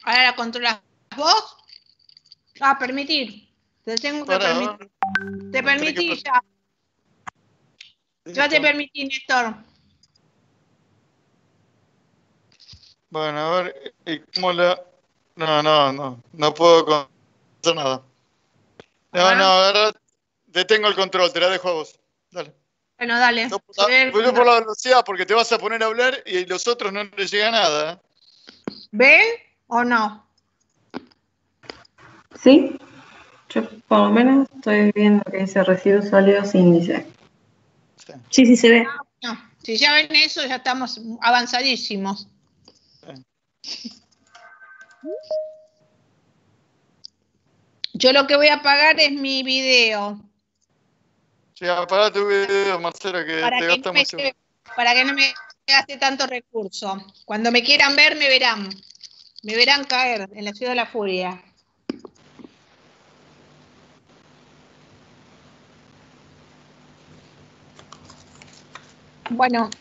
¿Ahora la controlas vos? Permitir. Te tengo que permitir. Te permití ya. Ya te permití, Néstor. Bueno, a ver, ¿y cómo la...? No puedo hacer nada. No, ahora detengo el control, te la dejo a vos. Dale. Bueno, dale. Yo por la velocidad, porque te vas a poner a hablar y los otros no les llega nada. ¿Ven o no? Sí, yo por lo menos estoy viendo que dice residuos sólidos índice. Sí, se ve. No, si ya ven eso, ya estamos avanzadísimos. Yo lo que voy a apagar es mi video. Sí, apagá tu video, Marcela, que para te que gasta no mucho. Para que no me gaste tanto recurso. Cuando me quieran ver, me verán. Me verán caer en la ciudad de la furia. Bueno.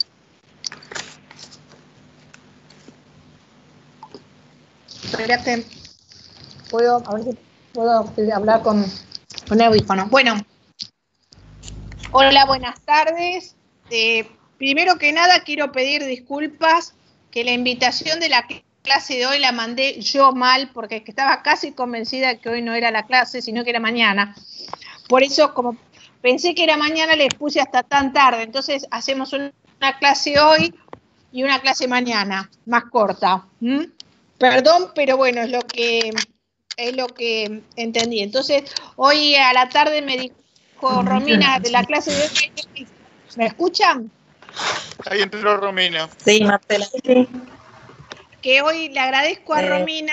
Espérate. A ver si puedo hablar con audífono. Bueno. Hola, buenas tardes. Primero que nada, quiero pedir disculpas que la invitación de la clase de hoy la mandé yo mal, porque estaba casi convencida de que hoy no era la clase, sino que era mañana. Por eso, como pensé que era mañana, les puse hasta tan tarde. Entonces, hacemos una clase hoy y una clase mañana, más corta. Perdón, pero bueno, es lo que entendí. Entonces, hoy a la tarde me dijo Romina de la clase de hoy. ¿Me escuchan? Ahí entró Romina. Sí, Marcela. Sí. Que hoy le agradezco a Romina.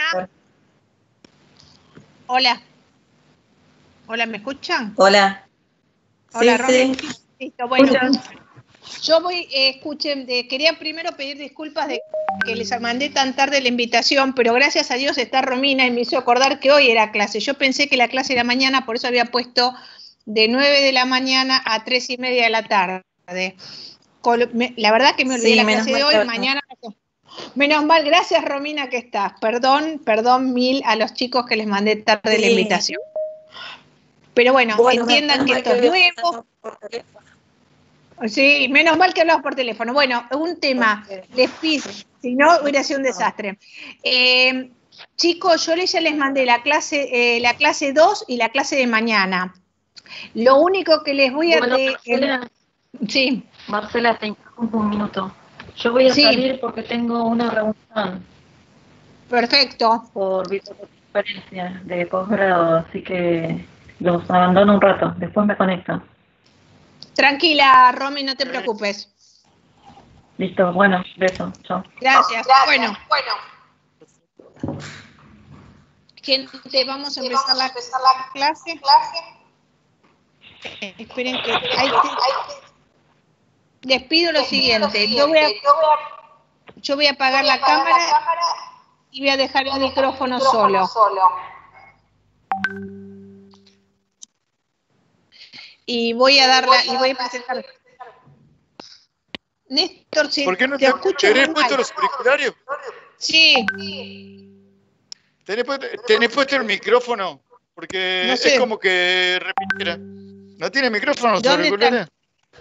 Hola. Hola, ¿me escuchan? Hola. Hola, sí, Romina. Sí. Listo, bueno. Yo escuchen, quería primero pedir disculpas de que les mandé tan tarde la invitación, pero gracias a Dios está Romina y me hizo acordar que hoy era clase. Yo pensé que la clase era mañana, por eso había puesto de 9 de la mañana a 3:30 de la tarde. La verdad que me olvidé la clase de hoy, mañana. Menos mal, gracias Romina que estás. Perdón mil a los chicos que les mandé tarde la invitación. Pero bueno entiendan que esto es nuevo. Sí, menos mal que hablamos por teléfono. Bueno, un tema, les pido, si no hubiera sido un desastre. Chicos, yo ya les mandé la clase 2 y la clase de mañana. Lo único que les voy a... Sí. Marcela, te interrumpo un minuto. Yo voy a salir porque tengo una reunión. Perfecto. Por videoconferencia de posgrado, así que los abandono un rato, después me conecto. Tranquila, Romy, no te preocupes. Listo, bueno, beso, chao. Gracias. Bueno. Gente, vamos a empezar la clase. Esperen que les pido lo siguiente. Yo voy a apagar la cámara y voy a dejar el micrófono solo. Y voy a presentar. Néstor, si ¿por qué no te escucho ¿tenés muy puesto mal. los auriculares? Sí. ¿Tenés puesto el micrófono? Porque no sé. es como que repitiera. ¿No tiene micrófono los ¿Dónde auriculares? están?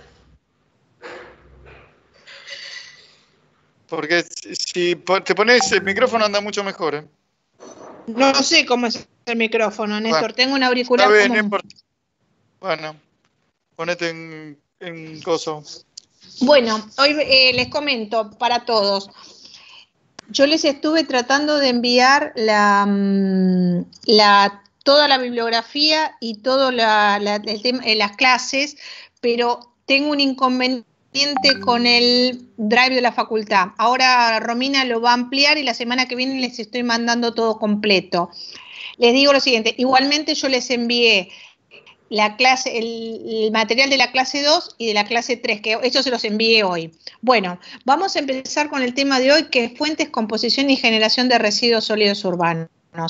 Porque si te pones el micrófono anda mucho mejor, ¿eh? No sé cómo es el micrófono, Néstor. Bueno, tengo un auricular está bien, común. No importa. Bueno, ponete en coso. Bueno, hoy les comento para todos. Yo les estuve tratando de enviar toda la bibliografía y todas las clases, pero tengo un inconveniente con el drive de la facultad. Ahora Romina lo va a ampliar y la semana que viene les estoy mandando todo completo. Les digo lo siguiente, igualmente yo les envié la clase, el material de la clase 2 y de la clase 3, que eso se los envié hoy. Bueno, vamos a empezar con el tema de hoy, que es fuentes, composición y generación de residuos sólidos urbanos.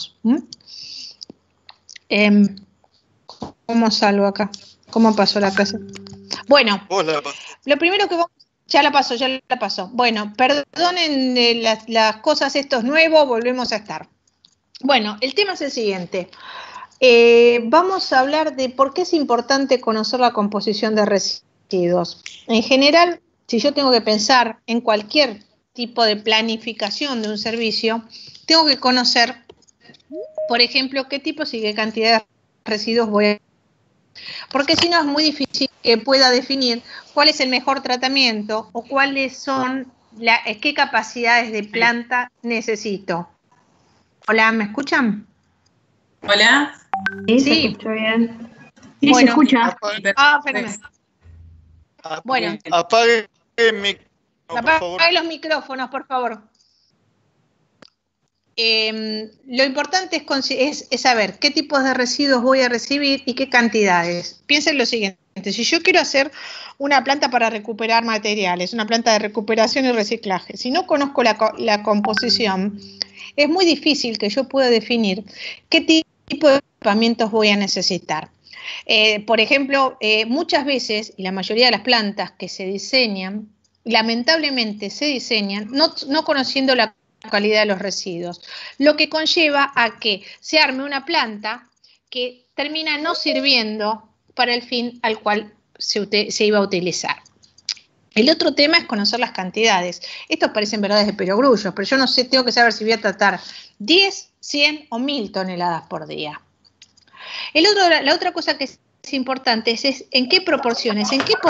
¿Cómo salgo acá? ¿Cómo pasó la clase? Bueno, lo primero que vamos... Ya la pasó. Bueno, perdonen las cosas, esto es nuevo, volvemos a estar. Bueno, el tema es el siguiente. Vamos a hablar de por qué es importante conocer la composición de residuos. En general, si yo tengo que pensar en cualquier tipo de planificación de un servicio, tengo que conocer, por ejemplo, qué tipos y qué cantidad de residuos voy a... Porque si no es muy difícil que pueda definir cuál es el mejor tratamiento o cuáles son, qué capacidades de planta necesito. Hola, ¿me escuchan? Hola. Sí, se escuchó bien. Sí, Bueno. se escucha. Fenomenal. Bueno. Apague el micrófono, por favor. Apague los micrófonos, por favor. Lo importante es saber qué tipos de residuos voy a recibir y qué cantidades. Piensen lo siguiente, si yo quiero hacer una planta para recuperar materiales, una planta de recuperación y reciclaje, si no conozco la composición, es muy difícil que yo pueda definir qué tipo de equipamientos voy a necesitar. Por ejemplo, muchas veces, y la mayoría de las plantas que se diseñan, lamentablemente se diseñan no conociendo la calidad de los residuos, lo que conlleva a que se arme una planta que termina no sirviendo para el fin al cual se iba a utilizar. El otro tema es conocer las cantidades. Estos parecen verdades de perogrullo, pero yo no sé, tengo que saber si voy a tratar 10, 100 o 1000 toneladas por día. La otra cosa que es importante es en qué proporciones, en qué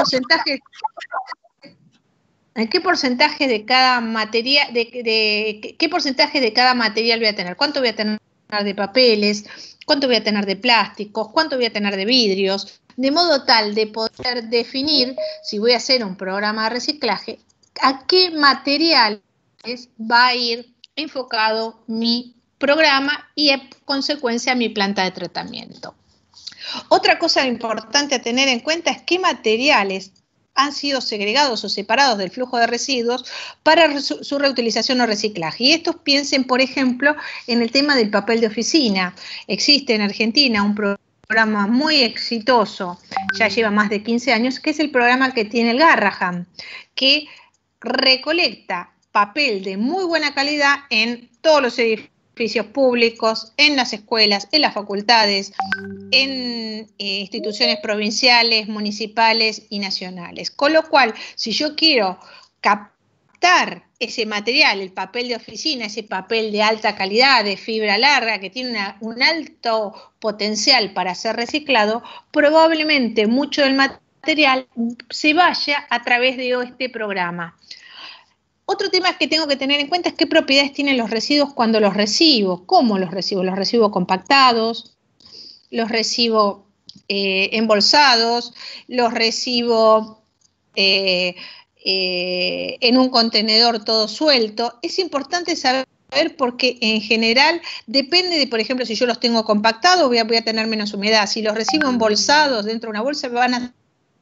porcentaje de cada materia, qué porcentaje de cada material voy a tener, cuánto voy a tener de papeles, cuánto voy a tener de plásticos, cuánto voy a tener de vidrios, de modo tal de poder definir, si voy a hacer un programa de reciclaje, a qué materiales va a ir enfocado mi programa y en consecuencia mi planta de tratamiento. Otra cosa importante a tener en cuenta es qué materiales han sido segregados o separados del flujo de residuos para su reutilización o reciclaje. Y estos piensen, por ejemplo, en el tema del papel de oficina. Existe en Argentina un programa muy exitoso, ya lleva más de 15 años, que es el programa que tiene el Garrahan, que recolecta papel de muy buena calidad en todos los edificios públicos, en las escuelas, en las facultades, en instituciones provinciales, municipales y nacionales. Con lo cual, si yo quiero captar ese material, el papel de oficina, ese papel de alta calidad, de fibra larga, que tiene un alto potencial para ser reciclado, probablemente mucho del material se vaya a través de este programa. Otro tema que tengo que tener en cuenta es qué propiedades tienen los residuos cuando los recibo. ¿Cómo los recibo? Los recibo compactados, los recibo embolsados, los recibo en un contenedor todo suelto. Es importante saber porque en general depende de, por ejemplo, si yo los tengo compactados voy a tener menos humedad. Si los recibo embolsados dentro de una bolsa me van a...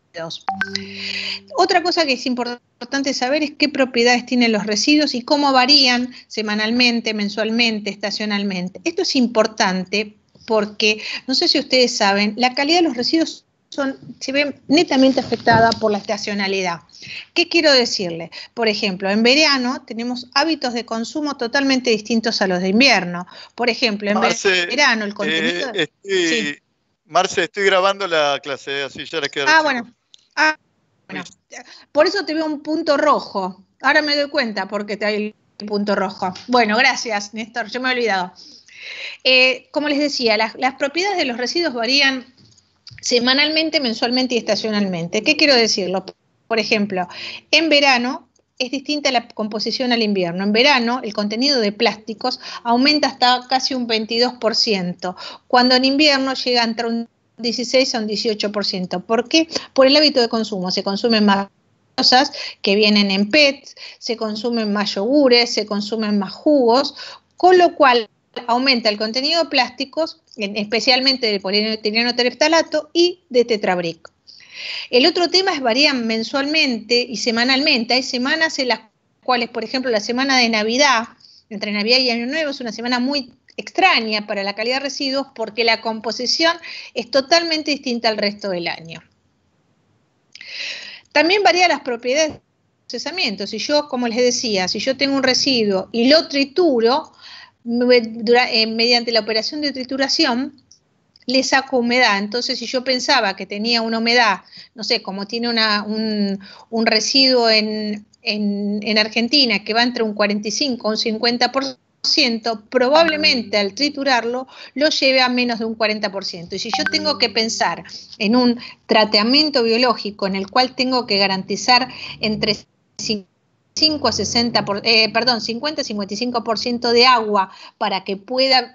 Otra cosa que es importante saber es qué propiedades tienen los residuos y cómo varían semanalmente, mensualmente, estacionalmente. Esto es importante porque, no sé si ustedes saben, la calidad de los residuos se ve netamente afectada por la estacionalidad. ¿Qué quiero decirle? Por ejemplo, en verano tenemos hábitos de consumo totalmente distintos a los de invierno. Por ejemplo, en verano el contenido... Sí. Marce, estoy grabando la clase, así ya les queda. Bueno. Bueno, por eso te veo un punto rojo. Ahora me doy cuenta porque te hay un punto rojo. Bueno, gracias, Néstor, yo me he olvidado. Como les decía, las propiedades de los residuos varían semanalmente, mensualmente y estacionalmente. ¿Qué quiero decirlo? Por ejemplo, en verano es distinta la composición al invierno. En verano el contenido de plásticos aumenta hasta casi un 22%, cuando en invierno llega entre un 16 a un 18%. ¿Por qué? Por el hábito de consumo. Se consumen más cosas que vienen en PET, se consumen más yogures, se consumen más jugos, con lo cual aumenta el contenido de plásticos, especialmente de polietileno tereftalato y de tetrabric. El otro tema es varían mensualmente y semanalmente. Hay semanas en las cuales, por ejemplo, la semana de Navidad, entre Navidad y Año Nuevo, es una semana muy extraña para la calidad de residuos porque la composición es totalmente distinta al resto del año. También varían las propiedades de procesamiento. Si yo, como les decía, si yo tengo un residuo y lo trituro, mediante la operación de trituración, le saco humedad. Entonces, si yo pensaba que tenía una humedad, no sé, como tiene un residuo en Argentina que va entre un 45 y un 50%, probablemente al triturarlo lo lleve a menos de un 40%. Y si yo tengo que pensar en un tratamiento biológico en el cual tengo que garantizar entre 50 a 55% de agua para que pueda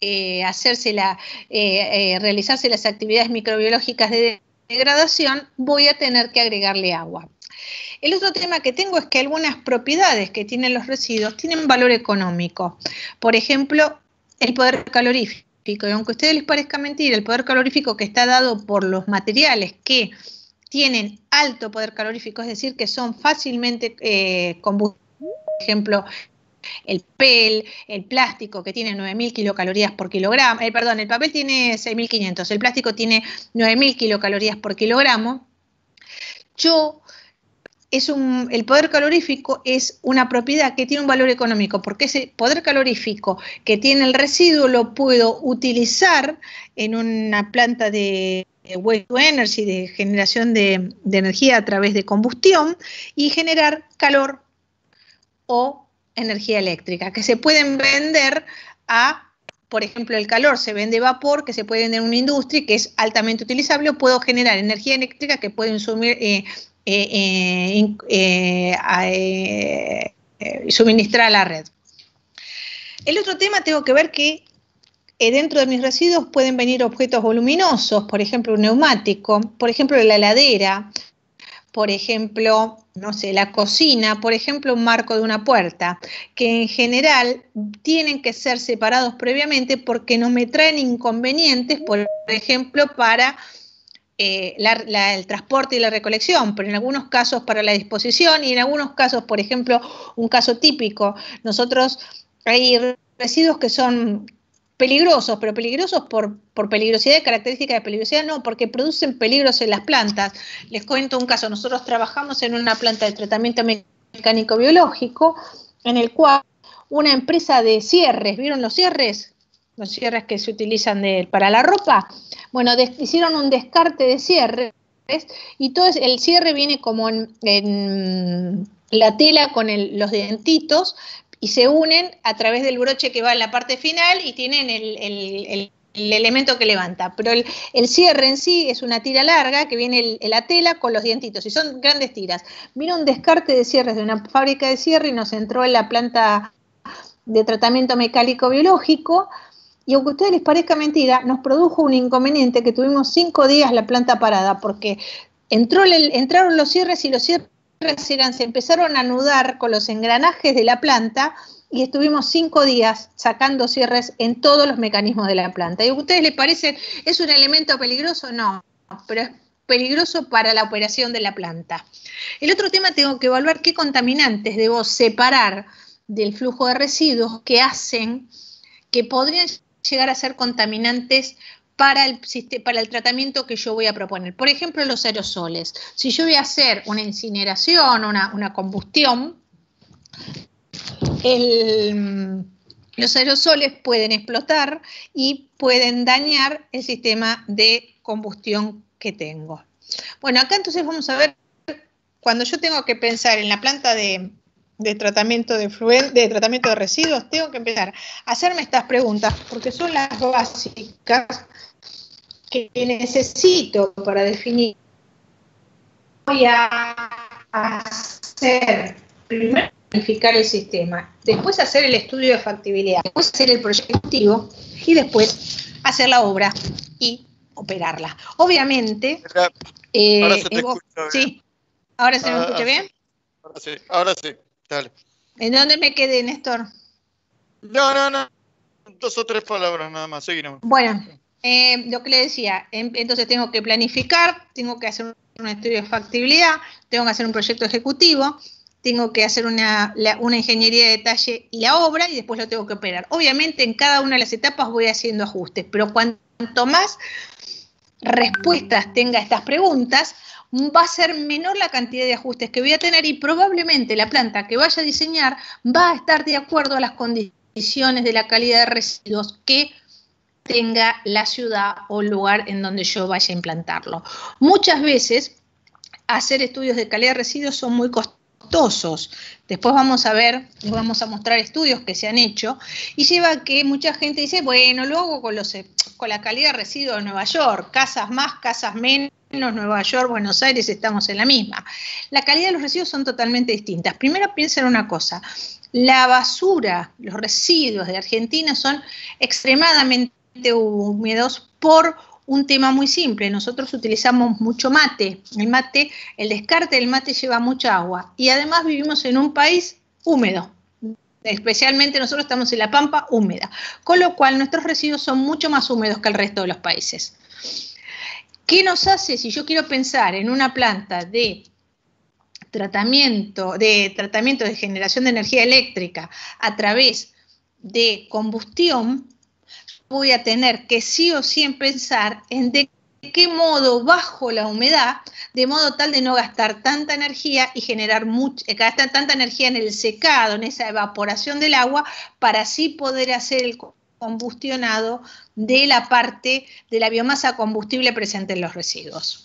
realizarse las actividades microbiológicas de degradación, voy a tener que agregarle agua. El otro tema que tengo es que algunas propiedades que tienen los residuos tienen valor económico. Por ejemplo, el poder calorífico. Y aunque a ustedes les parezca mentira, el poder calorífico que está dado por los materiales que tienen alto poder calorífico, es decir, que son fácilmente combustibles, por ejemplo, el papel, el plástico que tiene 9.000 kilocalorías por kilogramo, el papel tiene 6.500, el plástico tiene 9.000 kilocalorías por kilogramo. El poder calorífico es una propiedad que tiene un valor económico, porque ese poder calorífico que tiene el residuo lo puedo utilizar en una planta de waste to energy, de generación de energía a través de combustión, y generar calor o energía eléctrica, que se pueden vender por ejemplo, el calor se vende vapor, que se puede vender en una industria, que es altamente utilizable, o puedo generar energía eléctrica que puede suministrar a la red. El otro tema, tengo que ver que dentro de mis residuos pueden venir objetos voluminosos, por ejemplo, un neumático, por ejemplo, la heladera, por ejemplo, no sé, la cocina, por ejemplo, un marco de una puerta, que en general tienen que ser separados previamente porque no me traen inconvenientes, por ejemplo, para el transporte y la recolección, pero en algunos casos para la disposición y en algunos casos, por ejemplo, un caso típico, hay residuos que son peligrosos, pero peligrosos por peligrosidad y características de peligrosidad, no, porque producen peligros en las plantas. Les cuento un caso, nosotros trabajamos en una planta de tratamiento mecánico biológico, en el cual una empresa de cierres, ¿vieron los cierres? Los cierres que se utilizan para la ropa. Bueno, hicieron un descarte de cierres y todo el cierre viene como en la tela con los dientitos, y se unen a través del broche que va en la parte final y tienen el elemento que levanta. Pero el cierre en sí es una tira larga que viene la tela con los dientitos y son grandes tiras. Vino un descarte de cierres de una fábrica de cierre y nos entró en la planta de tratamiento mecánico biológico, y aunque a ustedes les parezca mentira, nos produjo un inconveniente que tuvimos 5 días la planta parada porque entraron los cierres y los cierres se empezaron a anudar con los engranajes de la planta y estuvimos 5 días sacando cierres en todos los mecanismos de la planta. ¿Y a ustedes les parece, es un elemento peligroso? No, pero es peligroso para la operación de la planta. El otro tema, tengo que evaluar qué contaminantes debo separar del flujo de residuos que podrían llegar a ser contaminantes para el tratamiento que yo voy a proponer. Por ejemplo, los aerosoles. Si yo voy a hacer una incineración, una combustión, los aerosoles pueden explotar y pueden dañar el sistema de combustión que tengo. Bueno, acá entonces vamos a ver, cuando yo tengo que pensar en la planta de tratamiento de residuos, tengo que empezar a hacerme estas preguntas, porque son las básicas que necesito para definir. Voy a hacer, primero planificar el sistema, después hacer el estudio de factibilidad, después hacer el proyecto ejecutivo y después hacer la obra y operarla. Obviamente, ahora se te escucha bien. Sí, ¿ahora se me escucha bien? Ahora sí, dale. ¿En dónde me quedé, Néstor? No, 2 o 3 palabras nada más, seguimos. Bueno, lo que le decía, entonces tengo que planificar, tengo que hacer un estudio de factibilidad, tengo que hacer un proyecto ejecutivo, tengo que hacer una ingeniería de detalle y la obra, y después lo tengo que operar. Obviamente en cada una de las etapas voy haciendo ajustes, pero cuanto más respuestas tenga a estas preguntas, va a ser menor la cantidad de ajustes que voy a tener y probablemente la planta que vaya a diseñar va a estar de acuerdo a las condiciones condiciones de la calidad de residuos que tenga la ciudad o el lugar en donde yo vaya a implantarlo. Muchas veces hacer estudios de calidad de residuos son muy costosos. Después vamos a ver, les vamos a mostrar estudios que se han hecho y lleva a que mucha gente dice, bueno, lo hago con la calidad de residuos de Nueva York, casas más, casas menos, Nueva York, Buenos Aires, estamos en la misma. La calidad de los residuos son totalmente distintas. Primero piensen una cosa, la basura, los residuos de Argentina son extremadamente húmedos por un tema muy simple. Nosotros utilizamos mucho mate. El descarte del mate lleva mucha agua y además vivimos en un país húmedo. Especialmente nosotros estamos en la Pampa húmeda, con lo cual nuestros residuos son mucho más húmedos que el resto de los países. ¿Qué nos hace si yo quiero pensar en una planta de tratamiento de generación de energía eléctrica a través de combustión? Voy a tener que sí o sí pensar en de qué modo bajo la humedad, de modo tal de no gastar tanta energía y gastar tanta energía en el secado, en esa evaporación del agua, para así poder hacer el combustionado de la parte de la biomasa combustible presente en los residuos.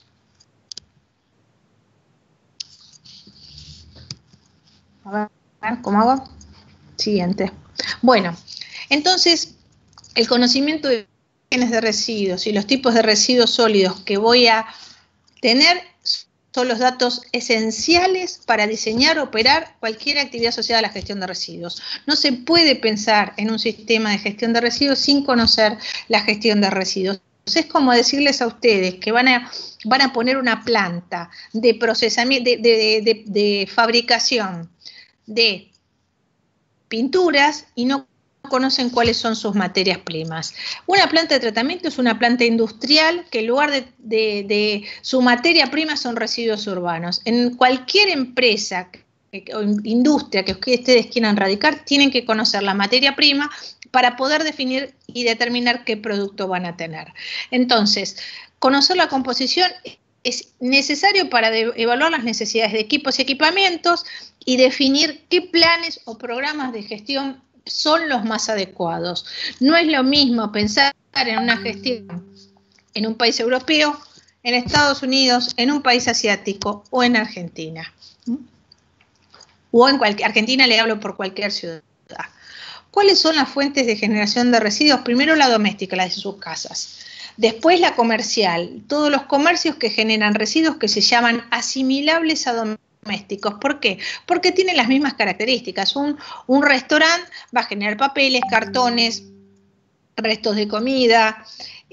A ver, ¿cómo hago? Siguiente. Bueno, entonces, el conocimiento de orígenes de residuos y los tipos de residuos sólidos que voy a tener son los datos esenciales para diseñar o operar cualquier actividad asociada a la gestión de residuos. No se puede pensar en un sistema de gestión de residuos sin conocer la gestión de residuos. Es como decirles a ustedes que van a poner una planta de procesamiento, de fabricación de pinturas y no conocen cuáles son sus materias primas. Una planta de tratamiento es una planta industrial que en lugar de su materia prima son residuos urbanos. En cualquier empresa o industria que ustedes quieran radicar, tienen que conocer la materia prima para poder definir y determinar qué producto van a tener. Entonces, conocer la composición es necesario para evaluar las necesidades de equipos y equipamientos y definir qué planes o programas de gestión son los más adecuados. No es lo mismo pensar en una gestión en un país europeo, en Estados Unidos, en un país asiático o en Argentina. O en Argentina le hablo por cualquier ciudad. ¿Cuáles son las fuentes de generación de residuos? Primero la doméstica, la de sus casas. Después la comercial, todos los comercios que generan residuos que se llaman asimilables a domésticos. ¿Por qué? Porque tienen las mismas características. Un restaurante va a generar papeles, cartones, restos de comida,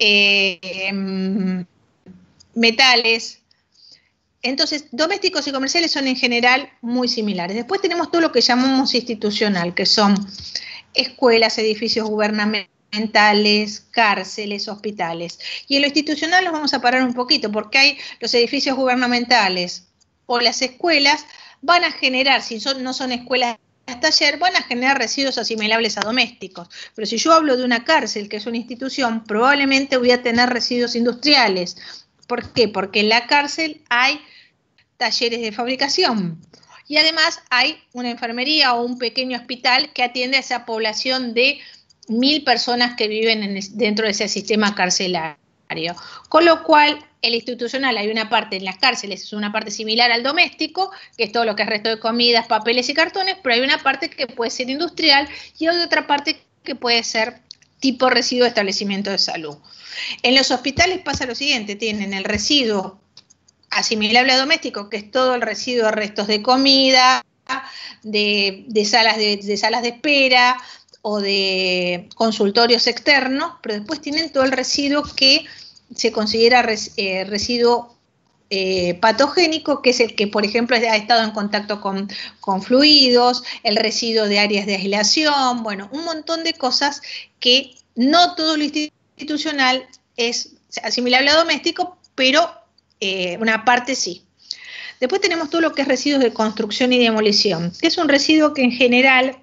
metales. Entonces, domésticos y comerciales son en general muy similares. Después tenemos todo lo que llamamos institucional, que son escuelas, edificios gubernamentales, cárceles, hospitales. Y en lo institucional nos vamos a parar un poquito, porque hay los edificios gubernamentales o las escuelas van a generar, si no son escuelas taller, van a generar residuos asimilables a domésticos. Pero si yo hablo de una cárcel, que es una institución, probablemente voy a tener residuos industriales. ¿Por qué? Porque en la cárcel hay talleres de fabricación y además hay una enfermería o un pequeño hospital que atiende a esa población de 1000 personas que viven dentro de ese sistema carcelario. Con lo cual, el institucional, hay una parte en las cárceles, es una parte similar al doméstico, que es todo lo que es resto de comidas, papeles y cartones, pero hay una parte que puede ser industrial y hay otra parte que puede ser tipo residuo de establecimiento de salud. En los hospitales pasa lo siguiente, tienen el residuo asimilable a doméstico, que es todo el residuo de restos de comida, de salas de espera o de consultorios externos, pero después tienen todo el residuo que se considera residuo patogénico, que es el que, por ejemplo, ha estado en contacto con fluidos, el residuo de áreas de aislación, bueno, un montón de cosas que no todo lo institucional es asimilable a doméstico, pero una parte sí. Después tenemos todo lo que es residuos de construcción y demolición, que es un residuo que en general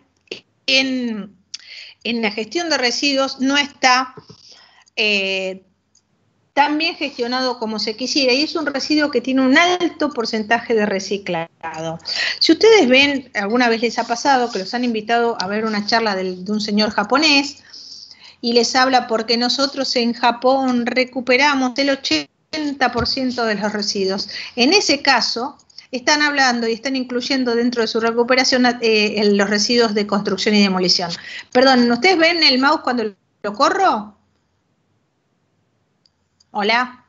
en la gestión de residuos no está tan bien gestionado como se quisiera, y es un residuo que tiene un alto porcentaje de reciclado. Si ustedes ven, alguna vez les ha pasado que los han invitado a ver una charla de un señor japonés y les habla porque nosotros en Japón recuperamos el 80% de los residuos. En ese caso, están hablando y están incluyendo dentro de su recuperación los residuos de construcción y demolición. Perdón, ¿ustedes ven el mouse cuando lo corro? Hola.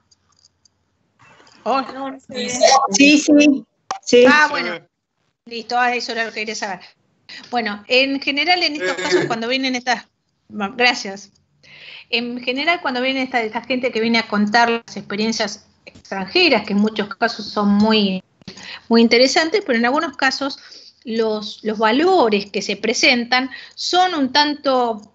Hola. Sí. Ah, bueno. Listo, eso era lo que quería saber. Bueno, en general en estos casos cuando vienen estas... Gracias. En general cuando viene esta gente que viene a contar las experiencias extranjeras, que en muchos casos son muy interesantes, pero en algunos casos los valores que se presentan son un tanto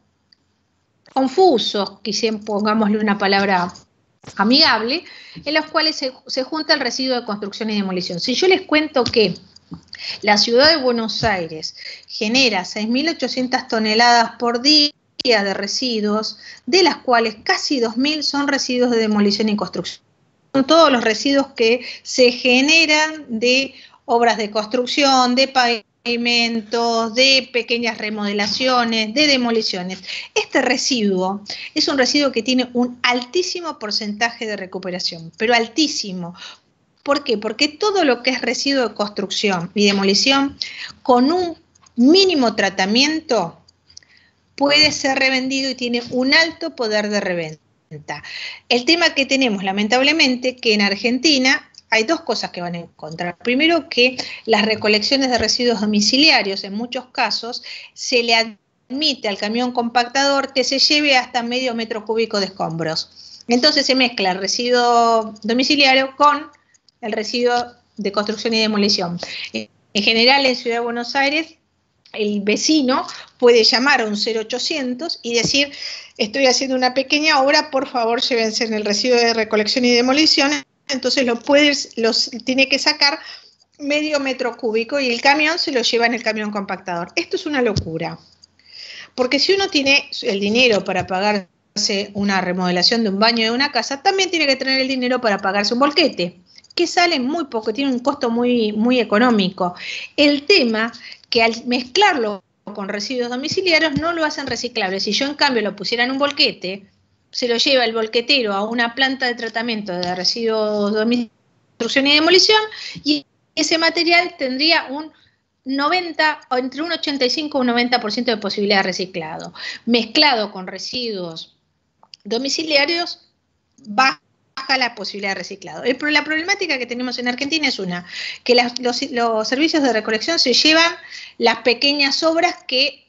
confusos, quizás pongámosle una palabra amigable, en los cuales se junta el residuo de construcción y demolición. Si yo les cuento que la ciudad de Buenos Aires genera 6.800 toneladas por día de residuos, de las cuales casi 2.000 son residuos de demolición y construcción. Son todos los residuos que se generan de obras de construcción, de pavimentos, de pequeñas remodelaciones, de demoliciones. Este residuo es un residuo que tiene un altísimo porcentaje de recuperación, pero altísimo. ¿Por qué? Porque todo lo que es residuo de construcción y demolición, con un mínimo tratamiento, puede ser revendido y tiene un alto poder de reventa. El tema que tenemos, lamentablemente, que en Argentina hay dos cosas que van a encontrar. Primero, que las recolecciones de residuos domiciliarios, en muchos casos, se le admite al camión compactador que se lleve hasta medio metro cúbico de escombros. Entonces se mezcla el residuo domiciliario con el residuo de construcción y demolición. En general, en Ciudad de Buenos Aires, el vecino puede llamar a un 0800 y decir: estoy haciendo una pequeña obra, por favor llévense en el residuo de recolección y demolición. Entonces los tiene que sacar medio metro cúbico y el camión se lo lleva en el camión compactador. Esto es una locura, porque si uno tiene el dinero para pagarse una remodelación de un baño de una casa, también tiene que tener el dinero para pagarse un volquete, que sale muy poco, tiene un costo muy económico. El tema que al mezclarlo con residuos domiciliarios no lo hacen reciclable. Si yo en cambio lo pusiera en un volquete, se lo lleva el volquetero a una planta de tratamiento de residuos de construcción y demolición, y ese material tendría un 90, o entre un 85 y un 90% de posibilidad de reciclado. Mezclado con residuos domiciliarios, baja la posibilidad de reciclado. La problemática que tenemos en Argentina es que los servicios de recolección se llevan las pequeñas obras que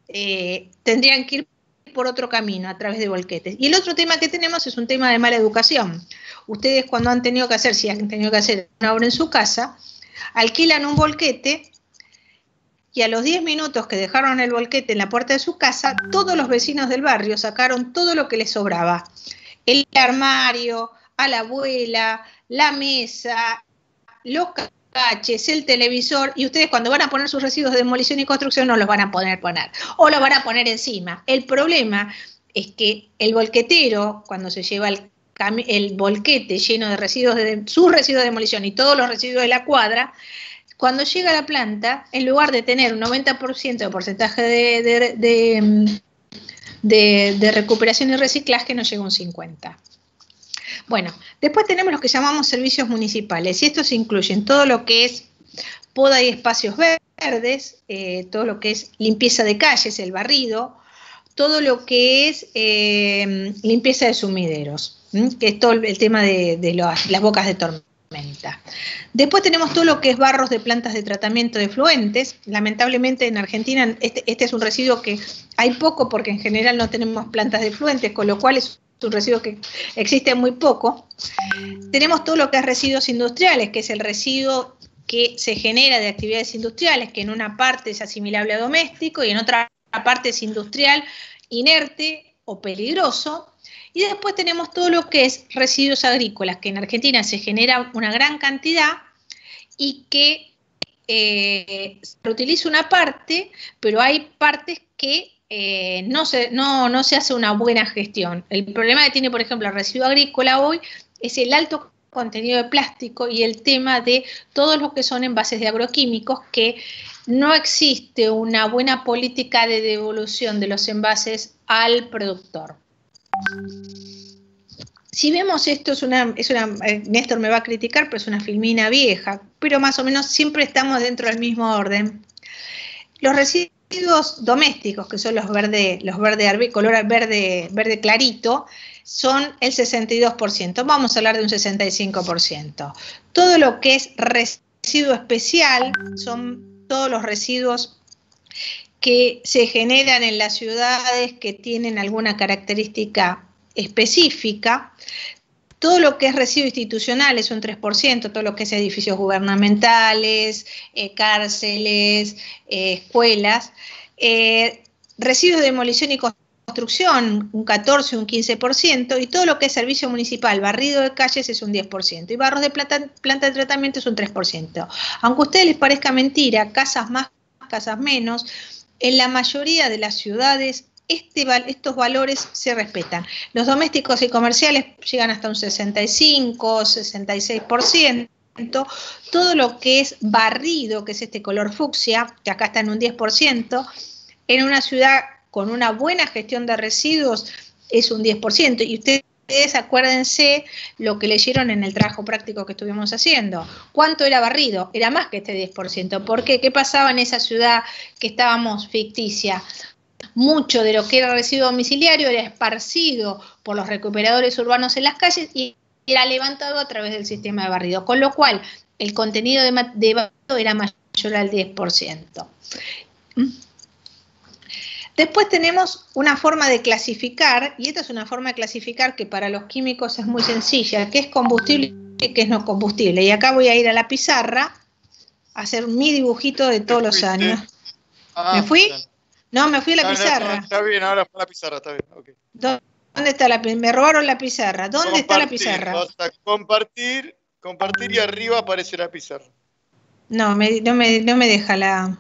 tendrían que ir por otro camino, a través de volquetes. Y el otro tema que tenemos es un tema de mala educación. Ustedes cuando han tenido que hacer, si han tenido que hacer una obra en su casa, alquilan un volquete y a los 10 minutos que dejaron el volquete en la puerta de su casa, todos los vecinos del barrio sacaron todo lo que les sobraba. El armario, a la abuela, la mesa, los caches, el televisor, y ustedes cuando van a poner sus residuos de demolición y construcción no los van a poder poner, o los van a poner encima. El problema es que el volquetero, cuando se lleva el volquete lleno de residuos, sus residuos de demolición y todos los residuos de la cuadra, cuando llega a la planta, en lugar de tener un 90% de porcentaje de recuperación y reciclaje, nos llega un 50%. Bueno, después tenemos lo que llamamos servicios municipales, y estos incluyen todo lo que es poda y espacios verdes, todo lo que es limpieza de calles, el barrido, todo lo que es limpieza de sumideros, que es todo el tema de las bocas de tormenta. Después tenemos todo lo que es barros de plantas de tratamiento de efluentes. Lamentablemente en Argentina este es un residuo que hay poco, porque en general no tenemos plantas de efluentes, con lo cual es un residuo que existe muy poco. Tenemos todo lo que es residuos industriales, que es el residuo que se genera de actividades industriales, que en una parte es asimilable a doméstico y en otra parte es industrial, inerte o peligroso. Y después tenemos todo lo que es residuos agrícolas, que en Argentina se genera una gran cantidad y que se reutiliza una parte, pero hay partes que no se hace una buena gestión. El problema que tiene, por ejemplo, el residuo agrícola hoy es el alto contenido de plástico y el tema de todos los que son envases de agroquímicos, que no existe una buena política de devolución de los envases al productor. Si vemos esto, Néstor me va a criticar, pero es una filmina vieja, pero más o menos siempre estamos dentro del mismo orden. Los residuos domésticos, que son los color verde clarito, son el 62%. Vamos a hablar de un 65%. Todo lo que es residuo especial son todos los residuos que se generan en las ciudades que tienen alguna característica específica. Todo lo que es residuo institucional es un 3%, todo lo que es edificios gubernamentales, cárceles, escuelas. Residuos de demolición y construcción, un 14, un 15%, y todo lo que es servicio municipal, barrido de calles es un 10%, y barros de planta de tratamiento es un 3%. Aunque a ustedes les parezca mentira, casas más, casas menos, en la mayoría de las ciudades estos valores se respetan. Los domésticos y comerciales llegan hasta un 65, 66%. Todo lo que es barrido, que es este color fucsia, que acá está en un 10%, en una ciudad con una buena gestión de residuos es un 10%. Y ustedes acuérdense lo que leyeron en el trabajo práctico que estuvimos haciendo. ¿Cuánto era barrido? Era más que este 10%. ¿Por qué? ¿Qué pasaba en esa ciudad que estábamos ficticia? Mucho de lo que era residuo domiciliario era esparcido por los recuperadores urbanos en las calles y era levantado a través del sistema de barrido, con lo cual el contenido de barrido era mayor al 10%. Después tenemos una forma de clasificar, y esta es una forma de clasificar que para los químicos es muy sencilla, que es combustible y que es no combustible. Y acá voy a ir a la pizarra a hacer mi dibujito de todos los años. ¿Me fui? No, me fui a la pizarra. No, está bien, ahora fue la pizarra, está bien. Okay. ¿Dónde está la pizarra? Me robaron la pizarra. ¿Dónde está la pizarra? Vas a compartir y arriba aparece la pizarra. No me deja la...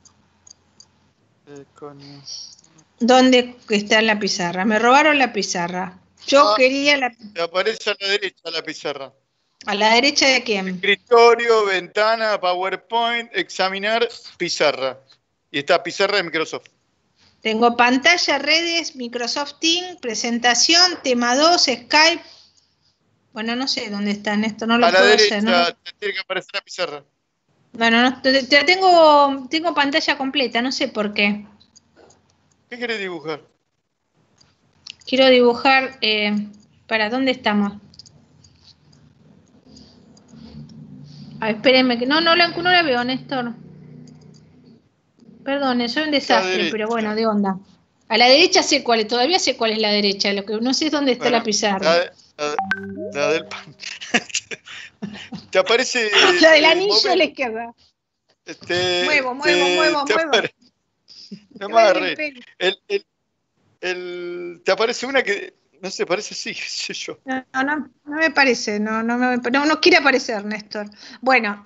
¿Dónde está la pizarra? Me robaron la pizarra. Yo quería la... Te aparece a la derecha la pizarra. ¿A la derecha de quién? Escritorio, ventana, PowerPoint, examinar, pizarra. Y está pizarra de Microsoft. Tengo pantalla, redes, Microsoft Teams, presentación, tema 2, Skype. Bueno, no sé dónde está, Néstor, no lo puedo hacer. A la derecha tiene que aparecer la pizarra. Bueno, no, tengo pantalla completa, no sé por qué. ¿Qué querés dibujar? Quiero dibujar, ¿para dónde estamos? A ver, espérenme, que no la veo, Néstor. Perdón, soy un desastre, pero bueno, de onda. A la derecha sé cuál es, todavía sé cuál es la derecha, lo que no sé es dónde está la pizarra. La del pan. ¿Te aparece? La del anillo a la izquierda. Muevo. No me agarré. Te aparece una que, no sé, parece sí, qué sé yo. No me parece, no quiere aparecer, Néstor. Bueno,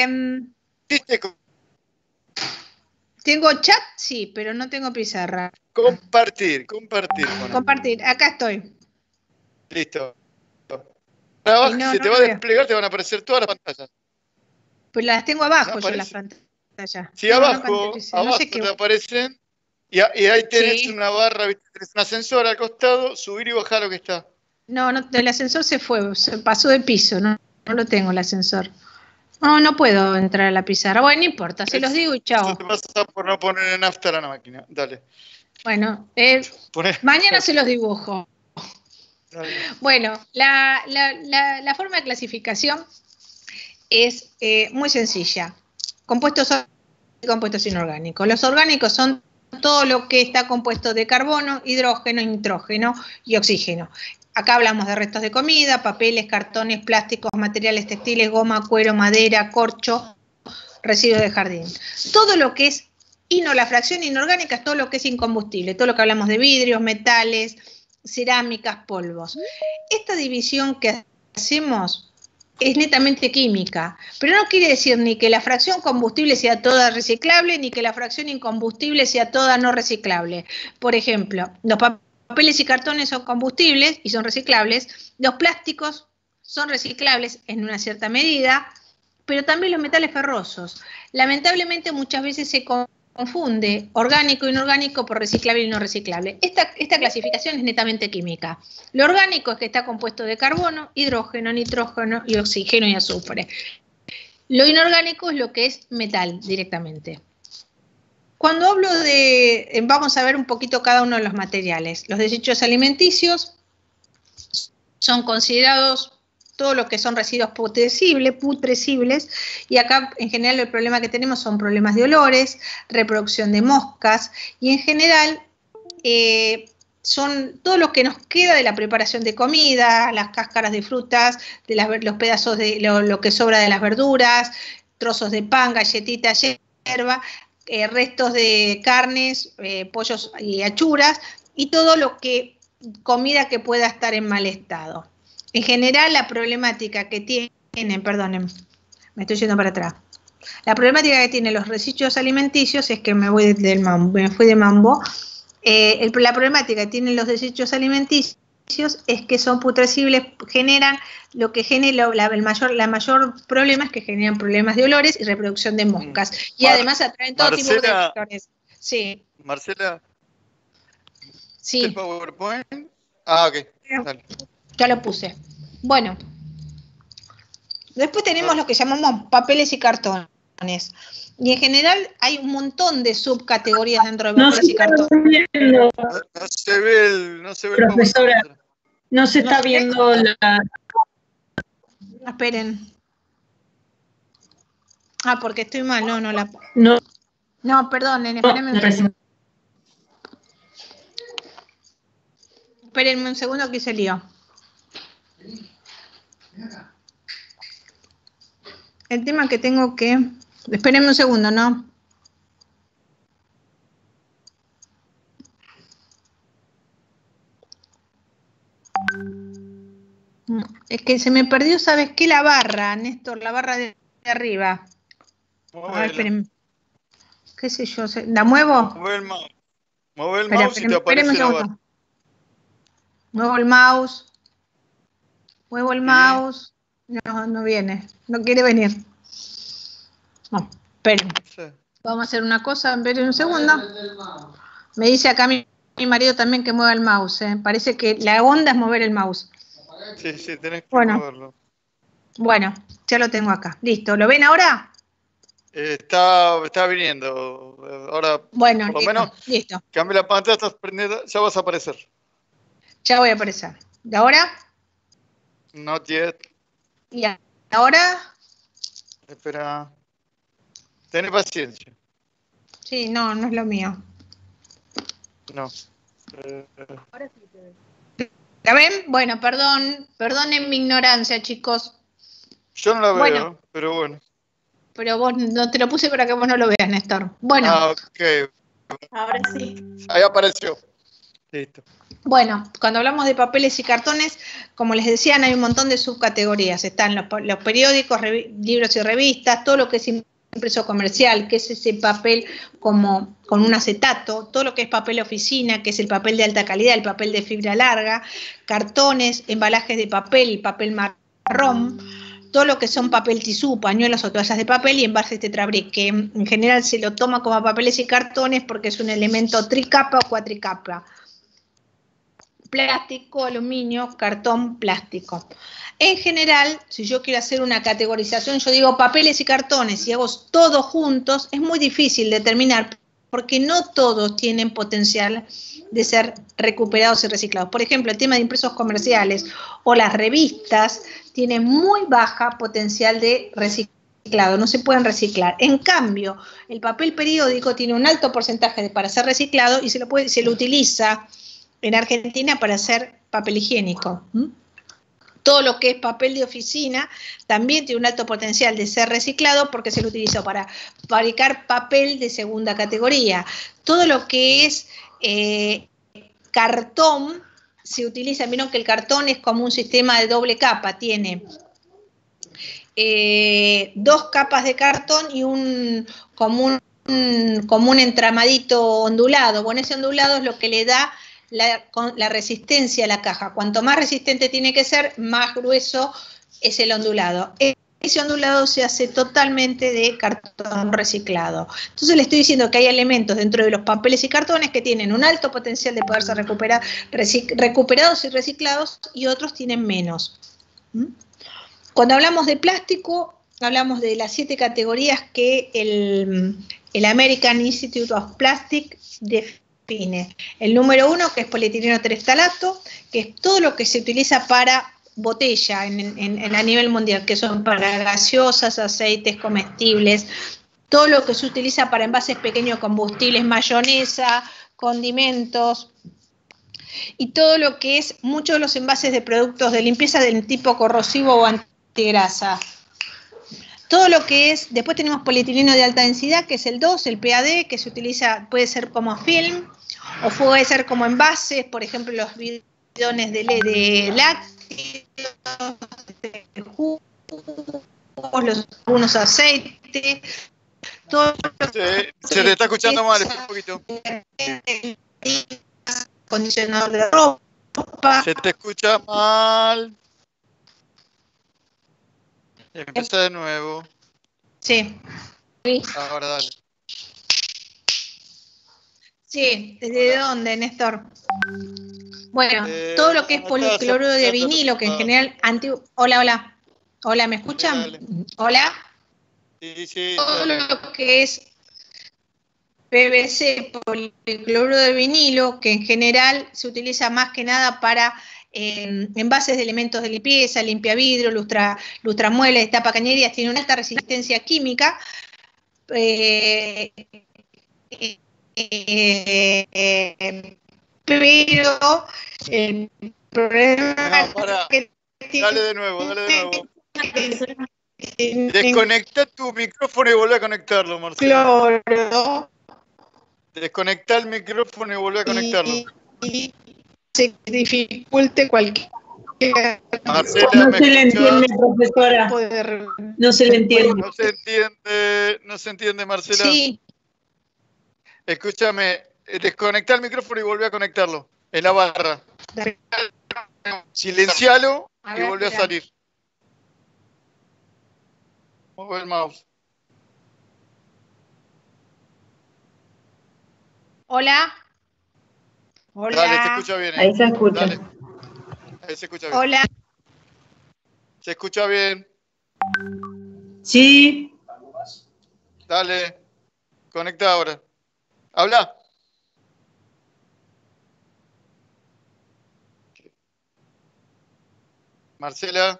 ¿tengo chat? Sí, pero no tengo pizarra. Compartir. Compartir, acá estoy. Listo. Abajo, si te va a desplegar, te van a aparecer todas las pantallas. Pues las tengo abajo yo las pantallas. Sí, abajo te aparecen. Y ahí tenés una barra, tenés un ascensor al costado, subir y bajar lo que está. No, el ascensor se pasó de piso, no lo tengo el ascensor. No puedo entrar a la pizarra. Bueno, no importa, se los digo y chao. Eso te pasa por no poner en nafta la máquina. Dale. Bueno, mañana se los dibujo. Dale. Bueno, la forma de clasificación es muy sencilla. Compuestos y compuestos inorgánicos. Los orgánicos son todo lo que está compuesto de carbono, hidrógeno, nitrógeno y oxígeno. Acá hablamos de restos de comida, papeles, cartones, plásticos, materiales textiles, goma, cuero, madera, corcho, residuos de jardín. Todo lo que es la fracción inorgánica es todo lo que es incombustible, todo lo que hablamos de vidrios, metales, cerámicas, polvos. Esta división que hacemos es netamente química, pero no quiere decir ni que la fracción combustible sea toda reciclable, ni que la fracción incombustible sea toda no reciclable. Por ejemplo, los papeles y cartones son combustibles y son reciclables, los plásticos son reciclables en una cierta medida, pero también los metales ferrosos. Lamentablemente muchas veces se confunde orgánico e inorgánico por reciclable y no reciclable. Esta clasificación es netamente química. Lo orgánico es que está compuesto de carbono, hidrógeno, nitrógeno y oxígeno y azufre. Lo inorgánico es lo que es metal directamente. Cuando hablo de, vamos a ver un poquito cada uno de los materiales. Los desechos alimenticios son considerados todo lo que son residuos putrescibles, y acá en general el problema que tenemos son problemas de olores, reproducción de moscas, y en general son todo lo que nos queda de la preparación de comida, las cáscaras de frutas, de los pedazos de lo que sobra de las verduras, trozos de pan, galletitas, hierba, restos de carnes, pollos y achuras, y todo lo que comida que pueda estar en mal estado. En general, la problemática que tienen, perdonen, me estoy yendo para atrás. La problemática que tienen los residuos alimenticios es que me fui de mambo. La problemática que tienen los desechos alimenticios es que son putrescibles, generan lo que genera la mayor problema es que generan problemas de olores y reproducción de moscas. Y además atraen todo tipo de vectores. Sí. Marcela. Sí. ¿El PowerPoint? Ah, ok. Dale. Ya lo puse. Bueno. Después tenemos lo que llamamos papeles y cartones. Y en general hay un montón de subcategorías dentro de papeles y cartones. No se ve el profesora, PowerPoint. No se está viendo la... Esperen. Ah, porque estoy mal. No. No, perdonen, espérenme un segundo. Espérenme un segundo que hice lío. El tema que tengo que... Espérenme un segundo, ¿no? Es que se me perdió, ¿sabes qué? La barra, Néstor, la barra de arriba. A ver, espérenme. ¿Qué sé yo? ¿La muevo? Mueve el mouse y te aparece la barra. Muevo el mouse. Muevo el mouse. No viene. No quiere venir. No, esperen. Sí. Vamos a hacer una cosa, esperen un segundo. Me dice acá mi marido también que mueva el mouse. Parece que la onda es mover el mouse. Sí, tenés que moverlo. Bueno, ya lo tengo acá. Listo. ¿Lo ven ahora? Está viniendo. Ahora, bueno, por lo menos, listo. Cambia la pantalla, estás prendida, ya vas a aparecer. Ya voy a aparecer. ¿De ahora? Not yet. ¿Y ahora? Espera. Ten paciencia. Sí, no es lo mío. No. Ahora sí te veo. ¿La ven? Bueno, perdonen mi ignorancia, chicos. Yo no la veo, pero bueno. Pero vos no te lo puse para que vos no lo veas, Néstor. Bueno. Ah, ok. Ahora sí. Ahí apareció. Listo. Bueno, cuando hablamos de papeles y cartones, como les decían, hay un montón de subcategorías. Están los periódicos, libros y revistas, todo lo que es impreso comercial, que es ese papel como con un acetato, todo lo que es papel oficina, que es el papel de alta calidad, el papel de fibra larga, cartones, embalajes de papel marrón, todo lo que son papel tisú, pañuelos o toallas de papel y envases tetrabric, que en general se lo toma como papeles y cartones porque es un elemento tricapa o cuatricapa. Plástico, aluminio, cartón, plástico. En general, si yo quiero hacer una categorización, yo digo papeles y cartones y hago todos juntos, es muy difícil determinar porque no todos tienen potencial de ser recuperados y reciclados. Por ejemplo, el tema de impresos comerciales o las revistas tienen muy baja potencial de reciclado, no se pueden reciclar. En cambio, el papel periódico tiene un alto porcentaje para ser reciclado y se lo utiliza en Argentina para hacer papel higiénico. Todo lo que es papel de oficina también tiene un alto potencial de ser reciclado porque se lo utiliza para fabricar papel de segunda categoría. Todo lo que es cartón se utiliza, vieron que el cartón es como un sistema de doble capa, tiene 2 capas de cartón y como un entramadito ondulado. Bueno, ese ondulado es lo que le da la resistencia a la caja. Cuanto más resistente tiene que ser, más grueso es el ondulado. Ese ondulado se hace totalmente de cartón reciclado. Entonces le estoy diciendo que hay elementos dentro de los papeles y cartones que tienen un alto potencial de poderse recuperados y reciclados, y otros tienen menos. Cuando hablamos de plástico, hablamos de las 7 categorías que el American Institute of Plastics define. El número 1, que es polietileno terestalato, que es todo lo que se utiliza para botella a nivel mundial, que son para gaseosas, aceites, comestibles, todo lo que se utiliza para envases pequeños, combustibles, mayonesa, condimentos, y todo lo que es muchos de los envases de productos de limpieza del tipo corrosivo o antigrasa. Todo lo que es, después tenemos polietileno de alta densidad, que es el 2, el PAD, que se utiliza, puede ser como film, o puede ser como envases, por ejemplo, los bidones de lácteos, de jugos, algunos aceites, todo se te está escuchando mal, un poquito. Acondicionador de ropa. Se te escucha mal. Empieza de nuevo. Sí. Ahora dale. Sí, ¿desde dónde, Néstor? Bueno, todo lo que es policloruro de vinilo, que en general antiguo. Hola, ¿me escuchan? Dale. Hola. Sí, todo dale. lo que es PVC, policloruro de vinilo, que en general se utiliza más que nada para envases de elementos de limpieza, limpiavidrio, lustramuebles, tapacañerías, tiene una alta resistencia química. Pero el problema que dale de nuevo. Desconecta tu micrófono y vuelve a conectarlo, Marcelo. Cloro. Desconecta el micrófono y vuelve a conectarlo. Y se dificulte cualquier. Marcela, no se le entiende, profesora. No se le entiende. No se entiende, Marcela. Sí. Escúchame, desconecta el micrófono y vuelve a conectarlo. En la barra. Silencialo y vuelve a salir. Mueve el mouse. Hola. Dale, se escucha bien. Ahí se escucha. Dale. Ahí se escucha bien. Hola. ¿Se escucha bien? Sí. Dale. Conecta ahora. Habla. Marcela.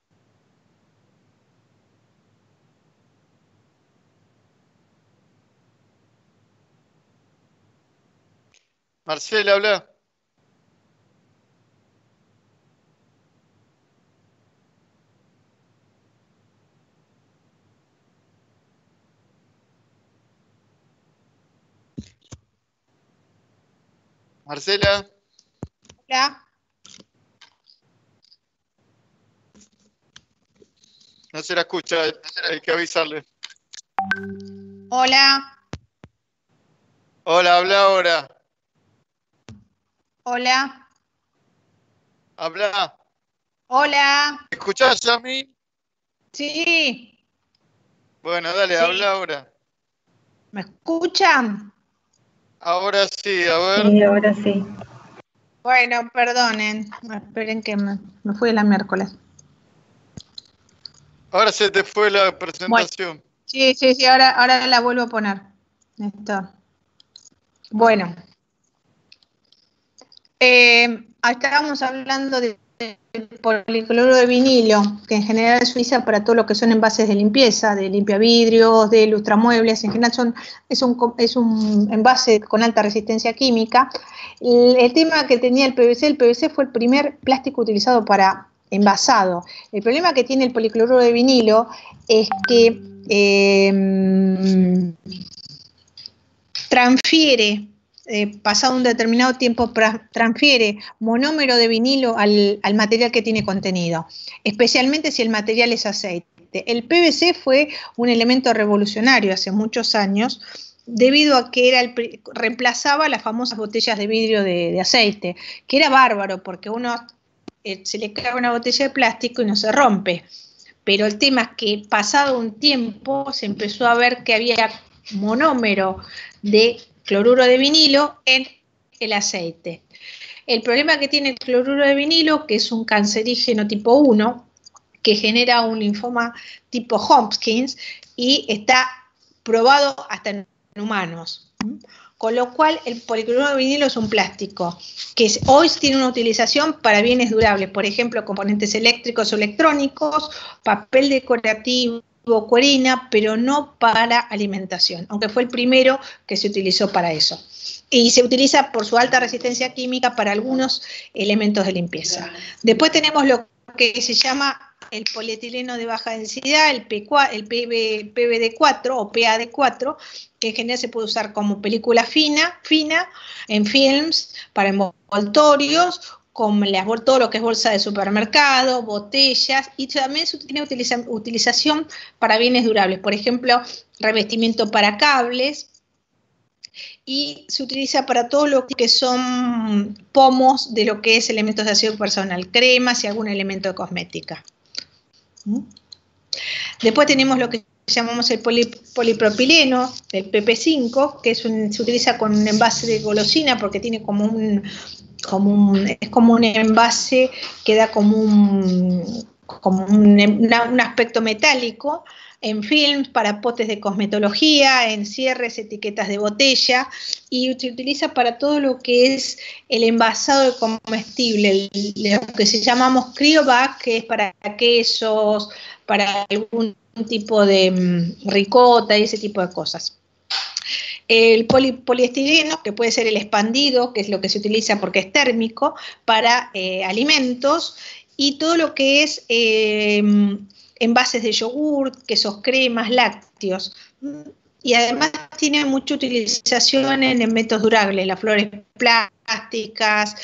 Marcela, habla. Marcela. Hola. No se la escucha, hay que avisarle. Hola. Hola, habla ahora. Hola. Habla. Hola. ¿Me escuchás a mí? Sí. Bueno, dale, Sí. habla ahora. ¿Me escuchan? Ahora sí, a ver. Sí, ahora sí. Bueno, perdonen. Esperen que me fui la miércoles. Ahora se te fue la presentación. Bueno, sí, ahora la vuelvo a poner. Néstor. Bueno. Estábamos hablando del policloruro de vinilo, que en general se utiliza para todo lo que son envases de limpieza, de limpiavidrios, de lustramuebles, en general es un envase con alta resistencia química. El tema que tenía el PVC fue el primer plástico utilizado para envasado. El problema que tiene el policloruro de vinilo es que transfiere, pasado un determinado tiempo, transfiere monómero de vinilo al material que tiene contenido, especialmente si el material es aceite. aceite. El PVC fue un elemento revolucionario hace muchos años, debido a que reemplazaba las famosas botellas de vidrio de aceite, que era bárbaro, porque uno se le cae una botella de plástico y no se rompe. Pero el tema es que pasado un tiempo se empezó a ver que había monómero de cloruro de vinilo en el aceite. El problema que tiene el cloruro de vinilo, que es un cancerígeno tipo 1, que genera un linfoma tipo Hodgkin y está probado hasta en humanos. Con lo cual el policloruro de vinilo es un plástico que hoy tiene una utilización para bienes durables, por ejemplo, componentes eléctricos o electrónicos, papel decorativo, cuerina, pero no para alimentación, aunque fue el primero que se utilizó para eso. Y se utiliza por su alta resistencia química para algunos elementos de limpieza. Después tenemos lo que se llama el polietileno de baja densidad, el PVD4 o PAD4, que en general se puede usar como película fina, en films, para envoltorios, como todo lo que es bolsa de supermercado, botellas, y también tiene utilización para bienes durables, por ejemplo, revestimiento para cables, y se utiliza para todo lo que son pomos de lo que es elementos de aseo personal, cremas y algún elemento de cosmética. Después tenemos lo que llamamos el polipropileno, el PP5, que se utiliza con un envase de golosina porque tiene como un envase que da como un aspecto metálico, en films, para potes de cosmetología, en cierres, etiquetas de botella, y se utiliza para todo lo que es el envasado de comestible, lo que llamamos CryoBag, que es para quesos, para algún tipo de ricota y ese tipo de cosas. El poliestireno, que puede ser el expandido, que es lo que se utiliza porque es térmico, para alimentos, y todo lo que es envases de yogur, quesos, cremas, lácteos. Y además tiene mucha utilización en elementos durables, las flores plásticas,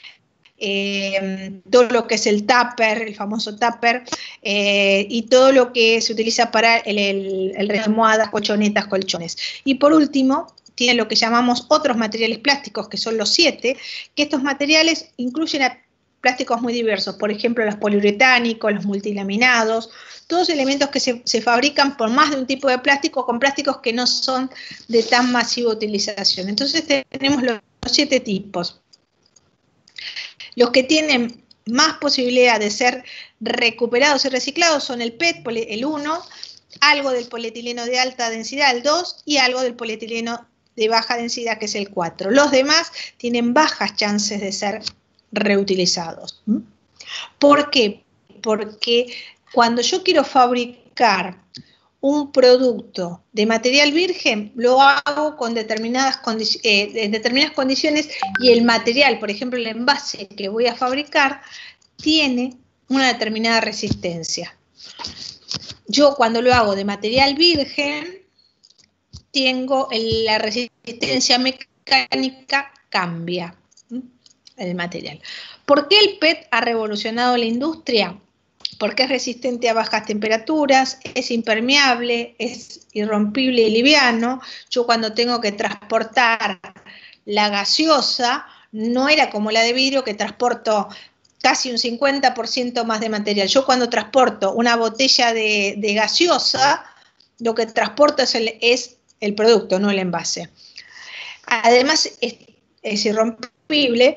todo lo que es el tupper, el famoso tupper, y todo lo que se utiliza para el de almohadas, colchonetas, colchones. Y por último, tiene lo que llamamos otros materiales plásticos, que son los 7, que estos materiales incluyen plásticos muy diversos, por ejemplo, los poliuretánicos, los multilaminados, todos elementos que se fabrican por más de un tipo de plástico, con plásticos que no son de tan masiva utilización. Entonces tenemos los 7 tipos. Los que tienen más posibilidad de ser recuperados y reciclados son el PET, el 1, algo del polietileno de alta densidad, el 2, y algo del polietileno de baja densidad, que es el 4. Los demás tienen bajas chances de ser reutilizados. ¿Por qué? Porque cuando yo quiero fabricar un producto de material virgen, lo hago con determinadas condiciones, y el material, por ejemplo, el envase que voy a fabricar, tiene una determinada resistencia. Yo cuando lo hago de material virgen, tengo la resistencia mecánica cambia el material. ¿Por qué el PET ha revolucionado la industria? Porque es resistente a bajas temperaturas, es impermeable, es irrompible y liviano. Yo cuando tengo que transportar la gaseosa, no era como la de vidrio, que transporto casi un 50% más de material. Yo cuando transporto una botella de gaseosa, lo que transporto es el producto, no el envase. Además es irrompible,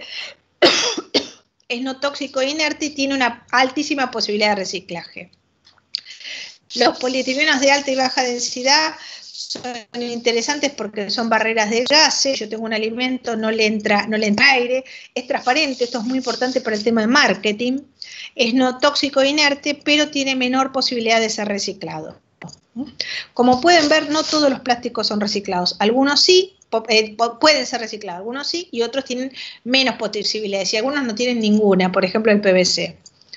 es no tóxico e inerte y tiene una altísima posibilidad de reciclaje. Los polietilenos de alta y baja densidad son interesantes porque son barreras de gases. Yo tengo un alimento, no le entra aire, es transparente, esto es muy importante para el tema de marketing, es no tóxico e inerte, pero tiene menor posibilidad de ser reciclado. Como pueden ver, no todos los plásticos son reciclados, algunos sí, pueden ser reciclados, algunos sí, y otros tienen menos posibilidades, y algunos no tienen ninguna, por ejemplo el PVC.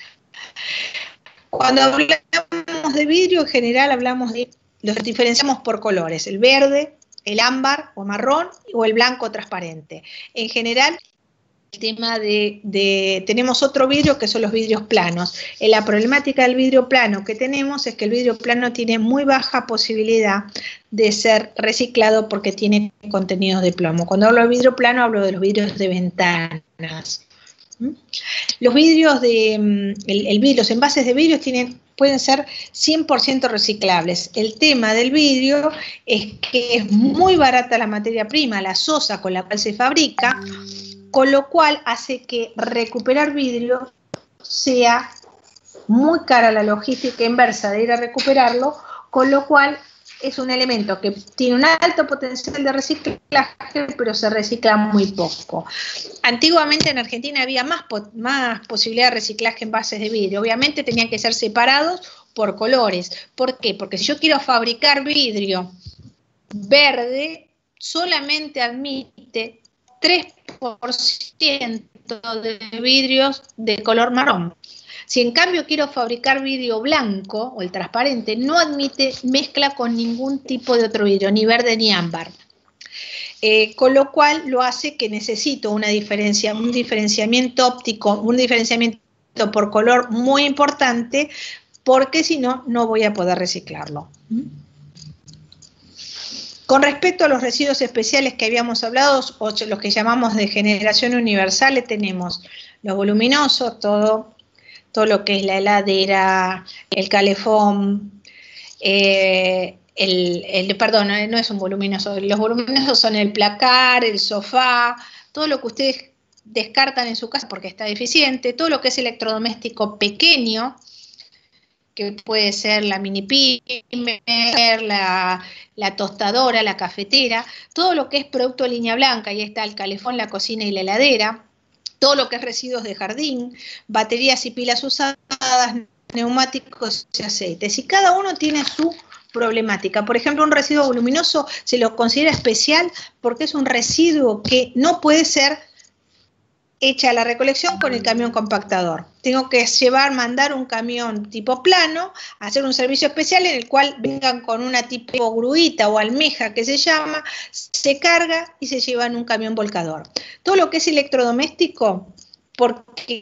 Cuando hablamos de vidrio, en general los diferenciamos por colores, el verde, el ámbar o marrón, o el blanco transparente. En general, tema tenemos otro vidrio que son los vidrios planos. La problemática del vidrio plano que tenemos es que el vidrio plano tiene muy baja posibilidad de ser reciclado porque tiene contenidos de plomo. Cuando hablo de vidrio plano hablo de los vidrios de ventanas. Los vidrios los envases de vidrio pueden ser 100% reciclables. El tema del vidrio es que es muy barata la materia prima, la sosa con la cual se fabrica, con lo cual hace que recuperar vidrio sea muy cara la logística inversa de ir a recuperarlo, con lo cual es un elemento que tiene un alto potencial de reciclaje, pero se recicla muy poco. Antiguamente en Argentina había más posibilidad de reciclaje en envases de vidrio. Obviamente tenían que ser separados por colores. ¿Por qué? Porque si yo quiero fabricar vidrio verde, solamente admite 3% de vidrios de color marrón. Si en cambio quiero fabricar vidrio blanco o el transparente, no admite mezcla con ningún tipo de otro vidrio, ni verde ni ámbar. Con lo cual lo hace que necesito un diferenciamiento óptico, un diferenciamiento por color muy importante, porque si no, no voy a poder reciclarlo. Con respecto a los residuos especiales que habíamos hablado, o los que llamamos de generación universal, tenemos los voluminosos, todo lo que es la heladera, el calefón, perdón, no es un voluminoso, los voluminosos son el placar, el sofá, todo lo que ustedes descartan en su casa porque está deficiente, todo lo que es electrodoméstico pequeño, que puede ser la mini pimer, la tostadora, la cafetera, todo lo que es producto de línea blanca, ahí está el calefón, la cocina y la heladera, todo lo que es residuos de jardín, baterías y pilas usadas, neumáticos y aceites. Y cada uno tiene su problemática. Por ejemplo, un residuo voluminoso se lo considera especial porque es un residuo que no puede ser hecha la recolección con el camión compactador. Tengo que mandar un camión tipo plano, hacer un servicio especial en el cual vengan con una tipo gruita o almeja que se llama, se carga y se lleva en un camión volcador. Todo lo que es electrodoméstico, porque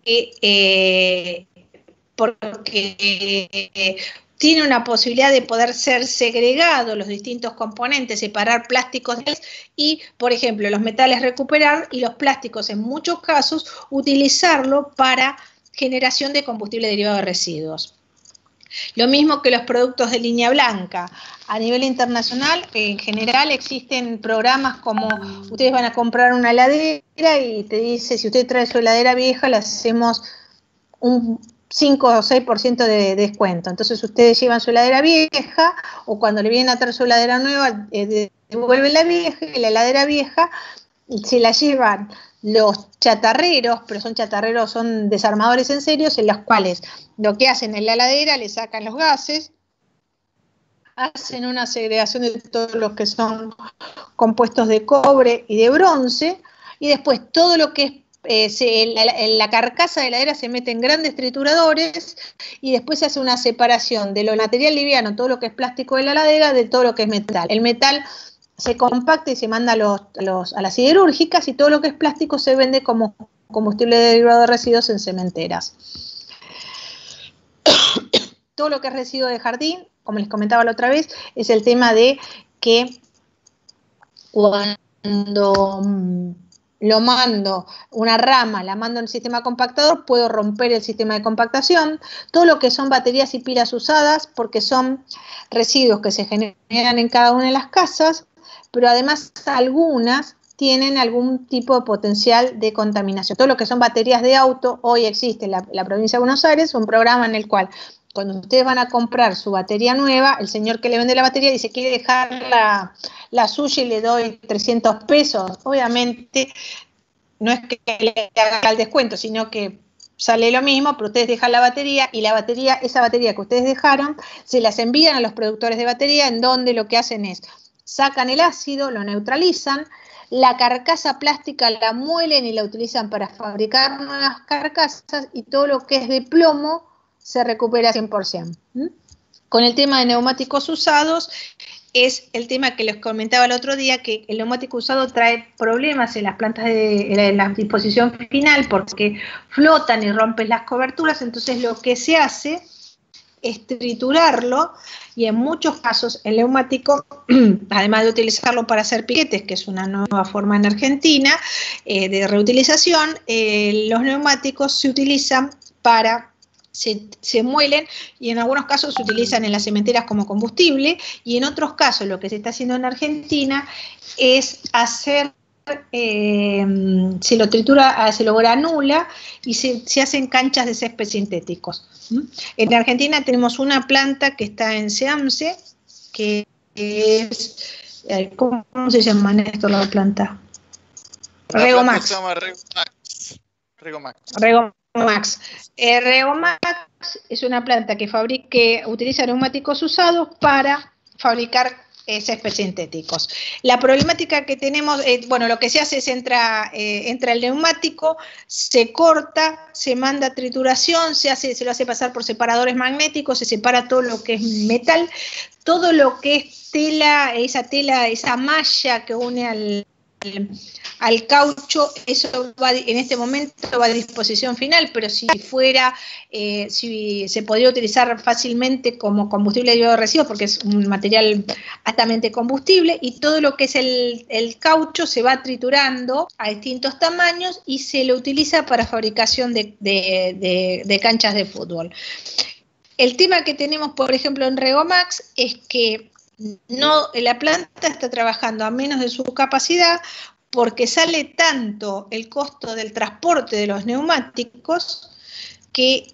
tiene una posibilidad de poder ser segregado los distintos componentes, separar plásticos y, por ejemplo, los metales recuperar y los plásticos en muchos casos utilizarlo para generación de combustible derivado de residuos. Lo mismo que los productos de línea blanca. A nivel internacional, en general, existen programas como ustedes van a comprar una heladera y te dice, si usted trae su heladera vieja, le hacemos un 5 o 6% de descuento. Entonces ustedes llevan su heladera vieja o cuando le vienen a traer su heladera nueva, devuelven la vieja y la heladera vieja se la llevan los chatarreros, pero son desarmadores en serio, en los cuales lo que hacen en la heladera, le sacan los gases, hacen una segregación de todos los que son compuestos de cobre y de bronce, y después todo lo que es la carcasa de la heladera se mete en grandes trituradores y después se hace una separación de lo material liviano, todo lo que es plástico de la heladera, de todo lo que es metal. El metal se compacta y se manda a las siderúrgicas y todo lo que es plástico se vende como combustible derivado de residuos en cementeras. Todo lo que es residuo de jardín, como les comentaba la otra vez, es el tema de que cuando lo mando, una rama, la mando en el sistema compactador, puedo romper el sistema de compactación, todo lo que son baterías y pilas usadas, porque son residuos que se generan en cada una de las casas, pero además algunas tienen algún tipo de potencial de contaminación. Todo lo que son baterías de auto, hoy existe en la provincia de Buenos Aires un programa en el cual cuando ustedes van a comprar su batería nueva, el señor que le vende la batería dice, ¿quiere dejar la suya y le doy 300 pesos? Obviamente no es que le haga el descuento, sino que sale lo mismo, pero ustedes dejan la batería y esa batería que ustedes dejaron, se las envían a los productores de batería, en donde lo que hacen es, sacan el ácido, lo neutralizan, la carcasa plástica la muelen y la utilizan para fabricar nuevas carcasas y todo lo que es de plomo se recupera 100%. Con el tema de neumáticos usados, es el tema que les comentaba el otro día, que el neumático usado trae problemas en las plantas de la disposición final porque flotan y rompen las coberturas. Entonces lo que se hace es triturarlo, y en muchos casos el neumático, además de utilizarlo para hacer piquetes, que es una nueva forma en Argentina de reutilización, los neumáticos se utilizan para... Se muelen, y en algunos casos se utilizan en las cementeras como combustible, y en otros casos lo que se está haciendo en Argentina es hacer, se lo tritura, se lo granula y se hacen canchas de césped sintéticos. En Argentina tenemos una planta que está en Seamse, que es, ¿cómo se llama, Néstor, la planta? Regomax. Se llama Regomax. Regomax. Regomax es una planta que utiliza neumáticos usados para fabricar césped sintéticos. La problemática que tenemos, bueno, lo que se hace es entra el neumático, se corta, se manda a trituración, se lo hace pasar por separadores magnéticos, se separa todo lo que es metal, todo lo que es tela, esa malla que une al caucho, eso va, en este momento va a disposición final, pero si se podría utilizar fácilmente como combustible derivado de residuos, porque es un material altamente combustible, y todo lo que es el caucho se va triturando a distintos tamaños y se lo utiliza para fabricación de canchas de fútbol. El tema que tenemos, por ejemplo, en Regomax es que la planta está trabajando a menos de su capacidad, porque sale tanto el costo del transporte de los neumáticos que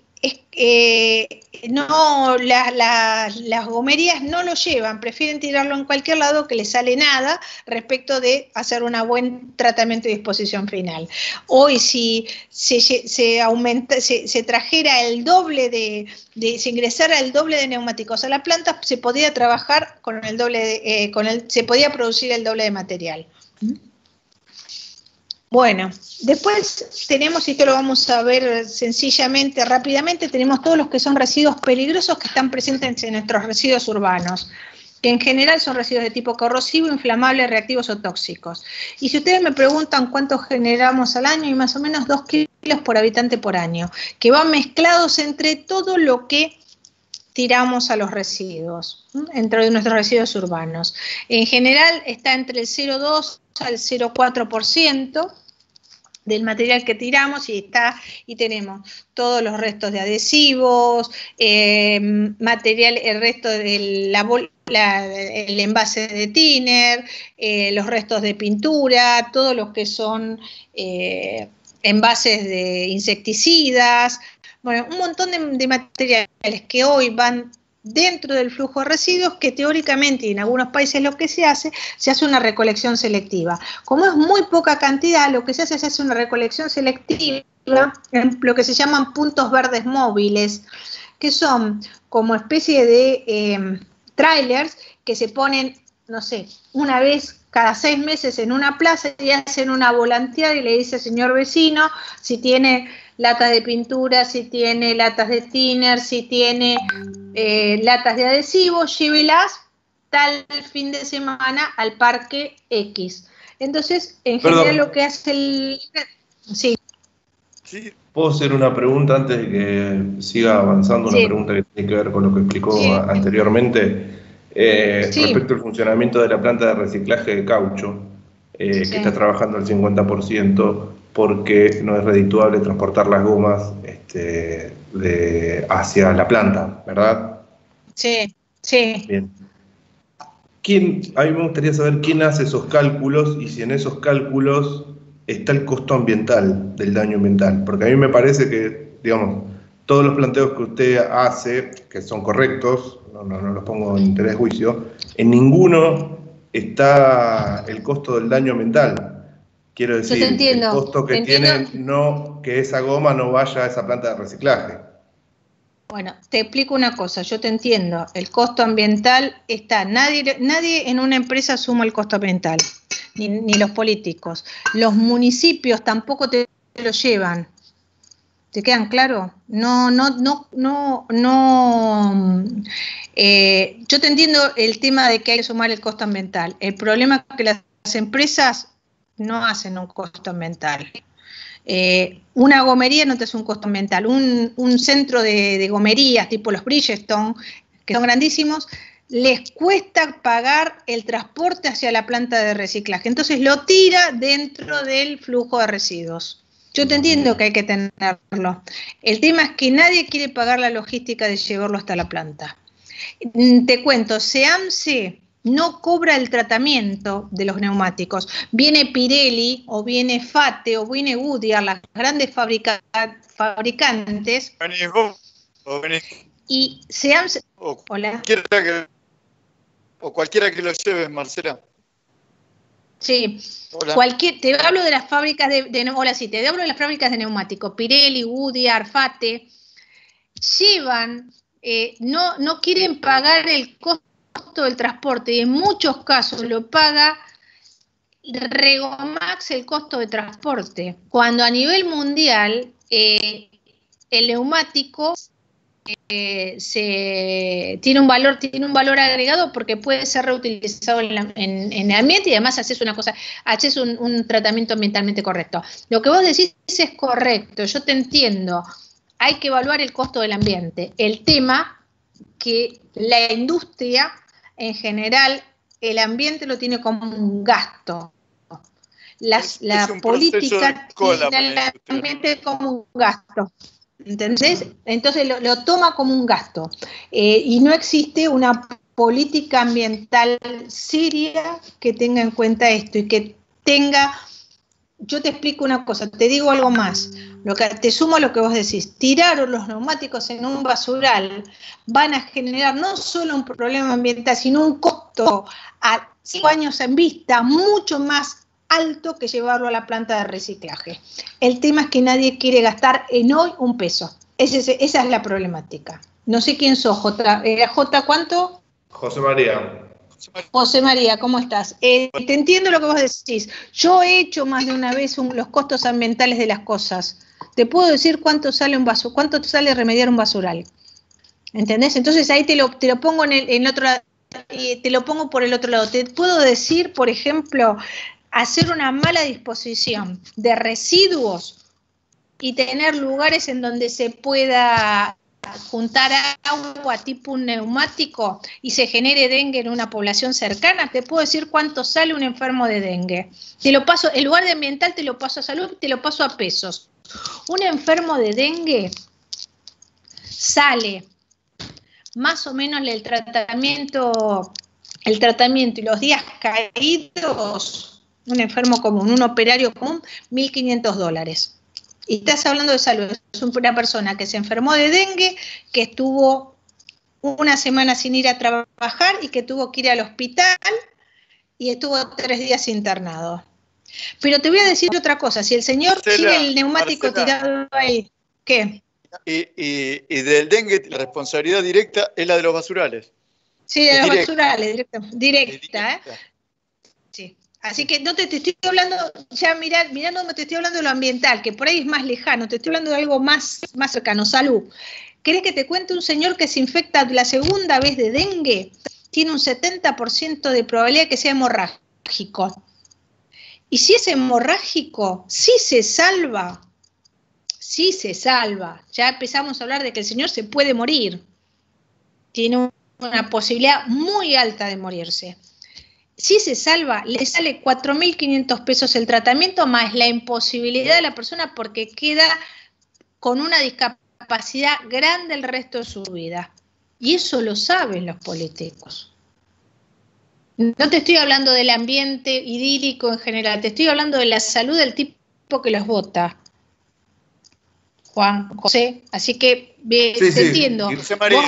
las gomerías no lo llevan, prefieren tirarlo en cualquier lado, que les sale nada respecto de hacer un buen tratamiento de disposición final. Hoy si se trajera el doble se ingresara el doble de neumáticos a la planta, se podía trabajar con el doble se podía producir el doble de material. Bueno, después tenemos, y esto lo vamos a ver sencillamente, rápidamente, tenemos todos los que son residuos peligrosos que están presentes en nuestros residuos urbanos, que en general son residuos de tipo corrosivo, inflamable, reactivos o tóxicos. Y si ustedes me preguntan cuánto generamos al año, y más o menos 2 kilos por habitante por año, que van mezclados entre todo lo que tiramos a los residuos, dentro de nuestros residuos urbanos. En general está entre el 0,2 al 0,4% del material que tiramos, y tenemos todos los restos de adhesivos, el resto del el envase de thinner, los restos de pintura, todos los que son envases de insecticidas. Bueno, un montón de materiales que hoy van dentro del flujo de residuos, que teóricamente, y en algunos países lo que se hace una recolección selectiva. Como es muy poca cantidad, lo que se hace es una recolección selectiva en lo que se llaman puntos verdes móviles, que son como especie de trailers que se ponen, no sé, una vez cada 6 meses en una plaza, y hacen una volanteada y le dice, señor vecino, si tiene latas de pintura, si tiene latas de thinner, si tiene latas de adhesivo, llévelas tal fin de semana al parque X. Entonces, en general lo que hace Sí. ¿Puedo hacer una pregunta antes de que siga avanzando? Una pregunta que tiene que ver con lo que explicó anteriormente. Respecto al funcionamiento de la planta de reciclaje de caucho, que está trabajando al 50%, porque no es redituable transportar las gomas hacia la planta, ¿verdad? Sí. Bien. A mí me gustaría saber quién hace esos cálculos, y si en esos cálculos está el costo ambiental del daño ambiental, porque a mí me parece que, digamos, todos los planteos que usted hace, que son correctos, no los pongo en interés de juicio, en ninguno está el costo del daño ambiental. Quiero decir, el costo que tiene que esa goma no vaya a esa planta de reciclaje. Bueno, te explico una cosa, yo te entiendo, el costo ambiental está, nadie en una empresa asume el costo ambiental, ni los políticos. Los municipios tampoco te lo llevan. ¿Te quedan claros? No. Yo te entiendo el tema de que hay que sumar el costo ambiental. El problema es que las empresas no hacen un costo ambiental. Una gomería no te hace un costo ambiental. Un centro de gomerías, tipo los Bridgestone, que son grandísimos, les cuesta pagar el transporte hacia la planta de reciclaje. Entonces lo tira dentro del flujo de residuos. Yo te entiendo que hay que tenerlo. El tema es que nadie quiere pagar la logística de llevarlo hasta la planta. Te cuento, SEAMSE no cobra el tratamiento de los neumáticos. Viene Pirelli, o viene Fate, o viene Goodyear, las grandes fabricantes. Y SEAMSE... Hola. Cualquiera que lo lleve, Marcela. Sí, te hablo de las fábricas te hablo de las fábricas de neumáticos, Pirelli, Goodyear, Fate, llevan, no quieren pagar el costo del transporte y en muchos casos lo paga Regomax el costo de transporte, cuando a nivel mundial el neumático tiene un valor agregado porque puede ser reutilizado en el ambiente y además haces un tratamiento ambientalmente correcto. Lo que vos decís es correcto, yo te entiendo, hay que evaluar el costo del ambiente. El tema que la industria en general, el ambiente lo tiene como un gasto. La política tiene el ambiente como un gasto. ¿Entendés? Entonces lo toma como un gasto y no existe una política ambiental seria que tenga en cuenta esto y que tenga, yo te explico una cosa, te digo algo más, te sumo a lo que vos decís, tirar los neumáticos en un basural van a generar no solo un problema ambiental, sino un costo a 5 años en vista mucho más alto que llevarlo a la planta de reciclaje. El tema es que nadie quiere gastar en hoy un peso. Esa es la problemática. No sé quién sos, Jota. ¿Jota cuánto? José María. José María, ¿cómo estás? Te entiendo lo que vos decís. Yo he hecho más de una vez los costos ambientales de las cosas. Te puedo decir cuánto sale remediar un basural. ¿Entendés? Entonces ahí te lo pongo en otro lado, te lo pongo por el otro lado. Te puedo decir, por ejemplo, hacer una mala disposición de residuos y tener lugares en donde se pueda juntar agua tipo un neumático y se genere dengue en una población cercana, te puedo decir cuánto sale un enfermo de dengue. Te lo paso, en lugar de ambiental te lo paso a salud, te lo paso a pesos. Un enfermo de dengue sale más o menos el tratamiento y los días caídos, un enfermo común, un operario común, $1.500. Y estás hablando de salud, es una persona que se enfermó de dengue, que estuvo una semana sin ir a trabajar y que tuvo que ir al hospital y estuvo 3 días internado. Pero te voy a decir otra cosa, si el señor tiene el neumático tirado ahí, ¿qué? Y del dengue la responsabilidad directa es la de los basurales. Sí, de los basurales, directa. Sí. Así que no te estoy hablando, ya mirando, te estoy hablando de lo ambiental, que por ahí es más lejano, te estoy hablando de algo más cercano, salud. ¿Querés que te cuente un señor que se infecta la segunda vez de dengue? Tiene un 70% de probabilidad que sea hemorrágico. Y si es hemorrágico, sí se salva. Ya empezamos a hablar de que el señor se puede morir. Tiene una posibilidad muy alta de morirse. Si se salva, le sale 4.500 pesos el tratamiento más la imposibilidad de la persona porque queda con una discapacidad grande el resto de su vida. Y eso lo saben los políticos. No te estoy hablando del ambiente idílico en general, te estoy hablando de la salud del tipo que los vota. Juan, José, así que te entiendo. José María,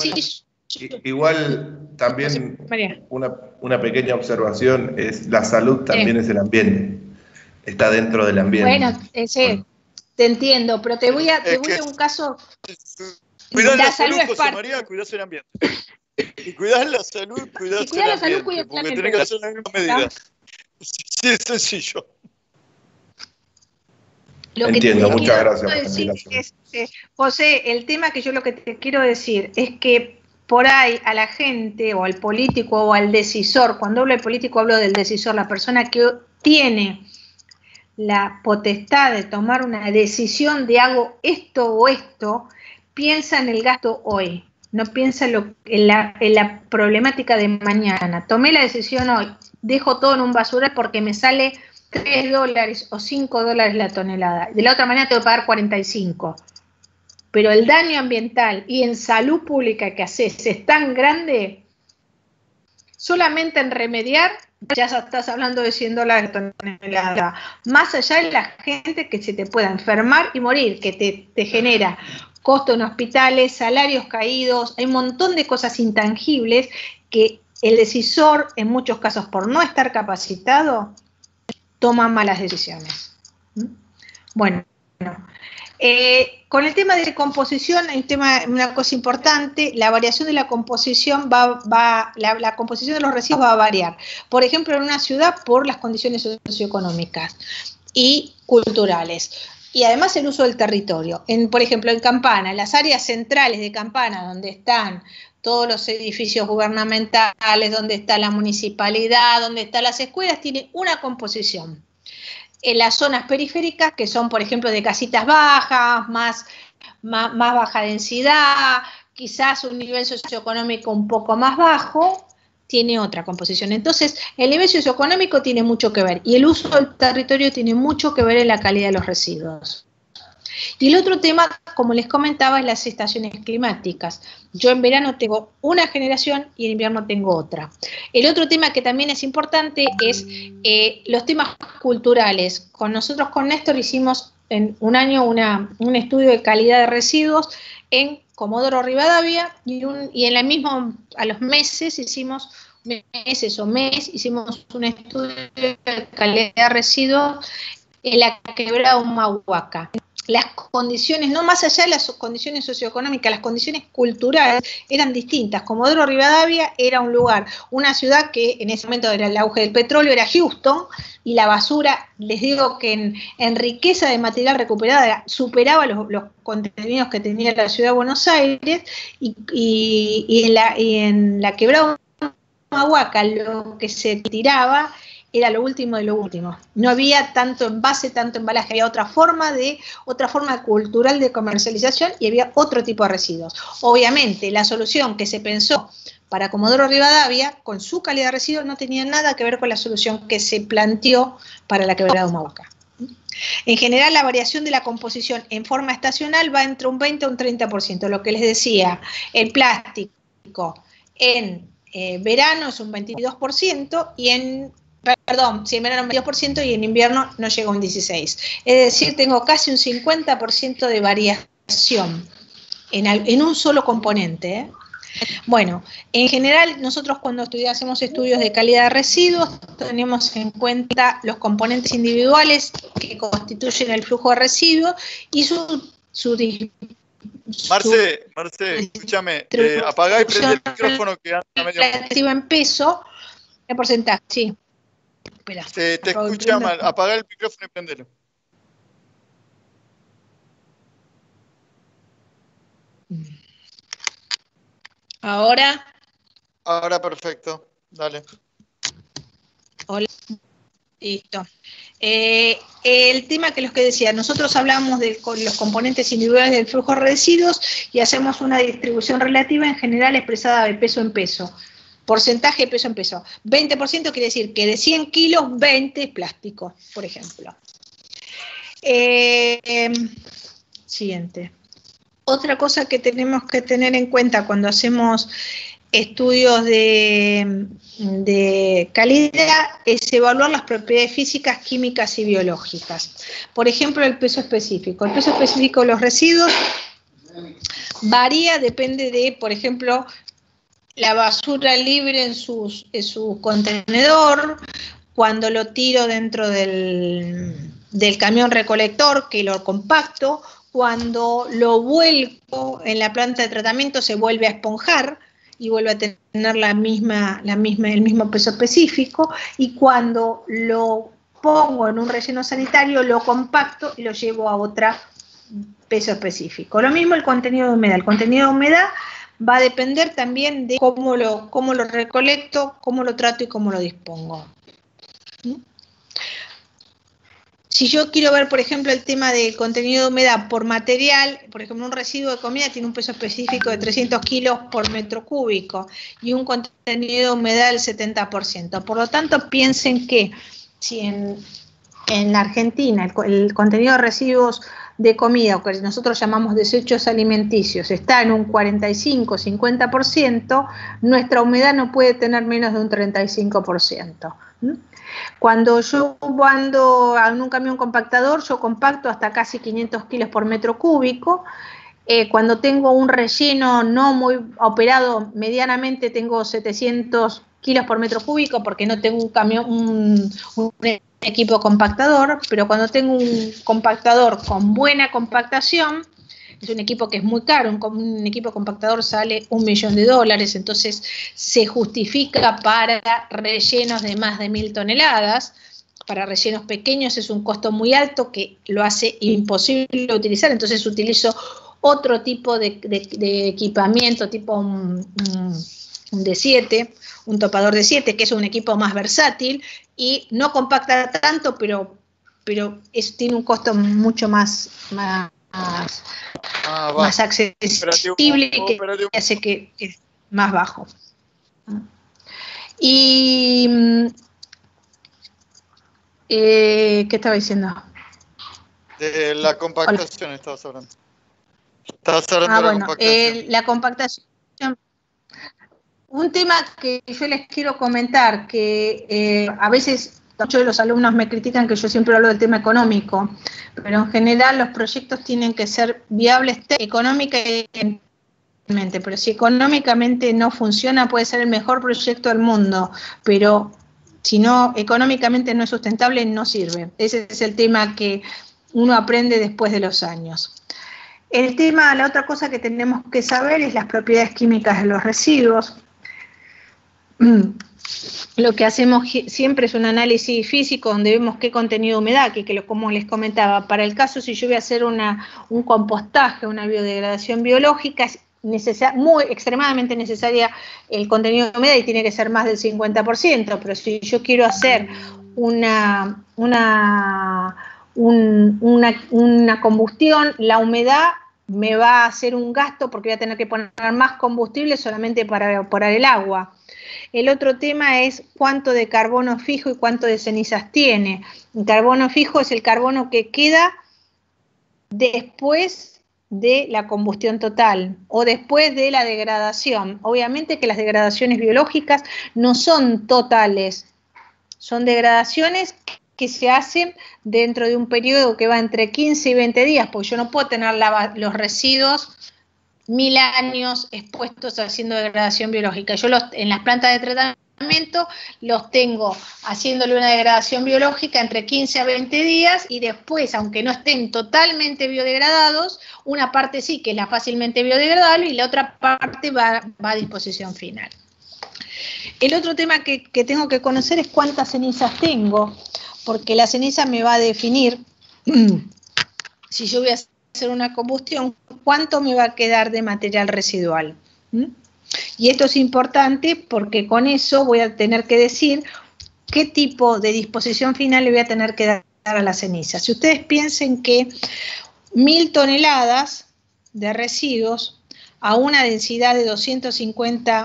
igual también una pequeña observación es la salud también es el ambiente, está dentro del ambiente. Bueno, te entiendo, pero te voy a un caso. Cuidar la salud, José María, cuidás el ambiente. Y cuidar la salud, cuidás el ambiente, porque tenés que hacer la misma medida. Sí, es sencillo. Entiendo, muchas gracias por la decir explicación. es, José, el tema que yo lo que te quiero decir es que por ahí a la gente o al político o al decisor, cuando hablo del político hablo del decisor, la persona que tiene la potestad de tomar una decisión de hago esto o esto, piensa en el gasto hoy, no piensa en la problemática de mañana. Tomé la decisión hoy, dejo todo en un basural porque me sale $3 o $5 la tonelada. De la otra manera tengo que pagar 45. Pero el daño ambiental y en salud pública que haces es tan grande, solamente en remediar ya estás hablando de $100 la tonelada. Más allá de la gente que se te pueda enfermar y morir, que te genera costo en hospitales, salarios caídos, hay un montón de cosas intangibles que el decisor, en muchos casos por no estar capacitado, toma malas decisiones. Bueno, con el tema de composición, hay una cosa importante, la variación de la composición la composición de los residuos va a variar. Por ejemplo, en una ciudad por las condiciones socioeconómicas y culturales. Y además el uso del territorio. Por ejemplo, en Campana, las áreas centrales de Campana, donde están todos los edificios gubernamentales, donde está la municipalidad, donde están las escuelas, tienen una composición. En las zonas periféricas, que son, por ejemplo, de casitas bajas, más baja densidad, quizás un nivel socioeconómico un poco más bajo, tiene otra composición. Entonces, el nivel socioeconómico tiene mucho que ver y el uso del territorio tiene mucho que ver en la calidad de los residuos. Y el otro tema, como les comentaba, es las estaciones climáticas. Yo en verano tengo una generación y en invierno tengo otra. El otro tema que también es importante es los temas culturales. Nosotros con Néstor hicimos en un año un estudio de calidad de residuos en Comodoro Rivadavia y en la misma, a los meses hicimos un estudio de calidad de residuos en la quebrada Humahuaca. Las condiciones, no más allá de las condiciones socioeconómicas, las condiciones culturales eran distintas. Comodoro Rivadavia era un lugar, una ciudad que en ese momento era el auge del petróleo, era Houston, y la basura, les digo que en riqueza de material recuperada superaba los contenidos que tenía la ciudad de Buenos Aires, y en la quebrada Humahuaca lo que se tiraba era lo último de lo último. No había tanto envase, tanto embalaje, había otra forma cultural de comercialización y había otro tipo de residuos. Obviamente, la solución que se pensó para Comodoro Rivadavia, con su calidad de residuos, no tenía nada que ver con la solución que se planteó para la quebrada Humahuaca. En general, la variación de la composición en forma estacional va entre un 20 a un 30%. Lo que les decía, el plástico en verano es un 22% y en verano un 22% y en invierno no llega a un 16%. Es decir, tengo casi un 50% de variación en un solo componente. Bueno, en general nosotros cuando hacemos estudios de calidad de residuos tenemos en cuenta los componentes individuales que constituyen el flujo de residuos y Marce, escúchame, apagá y prende el micrófono que anda medio... Relativo en peso, el porcentaje, sí. Espera, te escucha mal, apagá el micrófono y prendelo. Ahora perfecto, dale. Hola. Listo. El tema que decía, nosotros hablamos de los componentes individuales del flujo de residuos y hacemos una distribución relativa en general expresada de peso en peso. Porcentaje de peso en peso. 20% quiere decir que de 100 kilos, 20 es plástico, por ejemplo. Siguiente. Otra cosa que tenemos que tener en cuenta cuando hacemos estudios de calidad es evaluar las propiedades físicas, químicas y biológicas. Por ejemplo, el peso específico. El peso específico de los residuos varía, depende de, por ejemplo, la basura libre en su contenedor, cuando lo tiro dentro del camión recolector, que lo compacto, cuando lo vuelco en la planta de tratamiento se vuelve a esponjar y vuelve a tener el mismo peso específico, y cuando lo pongo en un relleno sanitario, lo compacto y lo llevo a otro peso específico. Lo mismo el contenido de humedad. El contenido de humedad va a depender también de cómo lo recolecto, cómo lo trato y cómo lo dispongo. Si yo quiero ver, por ejemplo, el tema del contenido de humedad por material, por ejemplo, un residuo de comida tiene un peso específico de 300 kilos por metro cúbico y un contenido de humedad del 70%. Por lo tanto, piensen que si en la Argentina el contenido de residuos de comida, o que nosotros llamamos desechos alimenticios, está en un 45-50%, nuestra humedad no puede tener menos de un 35%. Cuando yo ando en un camión compactador, yo compacto hasta casi 500 kilos por metro cúbico. Cuando tengo un relleno no muy operado, medianamente tengo 700 kilos por metro cúbico porque no tengo un camión, un equipo compactador, pero cuando tengo un compactador con buena compactación, es un equipo que es muy caro, un equipo compactador sale $1 millón, entonces se justifica para rellenos de más de 1000 toneladas. Para rellenos pequeños es un costo muy alto que lo hace imposible utilizar, entonces utilizo otro tipo de equipamiento, tipo un D7, un topador de 7, que es un equipo más versátil y no compacta tanto, pero tiene un costo mucho más accesible y que hace que es más bajo. Y ¿qué estaba diciendo? De la compactación estabas hablando. Estabas hablando de la compactación. La compactación. Un tema que yo les quiero comentar, que a veces muchos de los alumnos me critican que yo siempre hablo del tema económico, pero en general los proyectos tienen que ser viables económicamente, pero si económicamente no funciona puede ser el mejor proyecto del mundo, pero si no, económicamente no es sustentable, no sirve. Ese es el tema que uno aprende después de los años. La otra cosa que tenemos que saber es las propiedades químicas de los residuos. Lo que hacemos siempre es un análisis físico donde vemos qué contenido de humedad, como les comentaba, para el caso si yo voy a hacer un compostaje, una biodegradación biológica, es extremadamente necesaria el contenido de humedad y tiene que ser más del 50%, pero si yo quiero hacer una combustión, la humedad me va a hacer un gasto porque voy a tener que poner más combustible solamente para evaporar el agua. El otro tema es cuánto de carbono fijo y cuánto de cenizas tiene. El carbono fijo es el carbono que queda después de la combustión total o después de la degradación. Obviamente que las degradaciones biológicas no son totales, son degradaciones que se hacen dentro de un periodo que va entre 15 y 20 días, porque yo no puedo tener los residuos 1000 años expuestos haciendo degradación biológica. Yo en las plantas de tratamiento los tengo haciéndole una degradación biológica entre 15 a 20 días y después, aunque no estén totalmente biodegradados, una parte sí que es la fácilmente biodegradable y la otra parte va a disposición final. El otro tema que tengo que conocer es cuántas cenizas tengo, porque la ceniza me va a definir si yo voy a hacer una combustión, cuánto me va a quedar de material residual. Y esto es importante porque con eso voy a tener que decir qué tipo de disposición final le voy a tener que dar a la ceniza. Si ustedes piensen que 1000 toneladas de residuos a una densidad de 250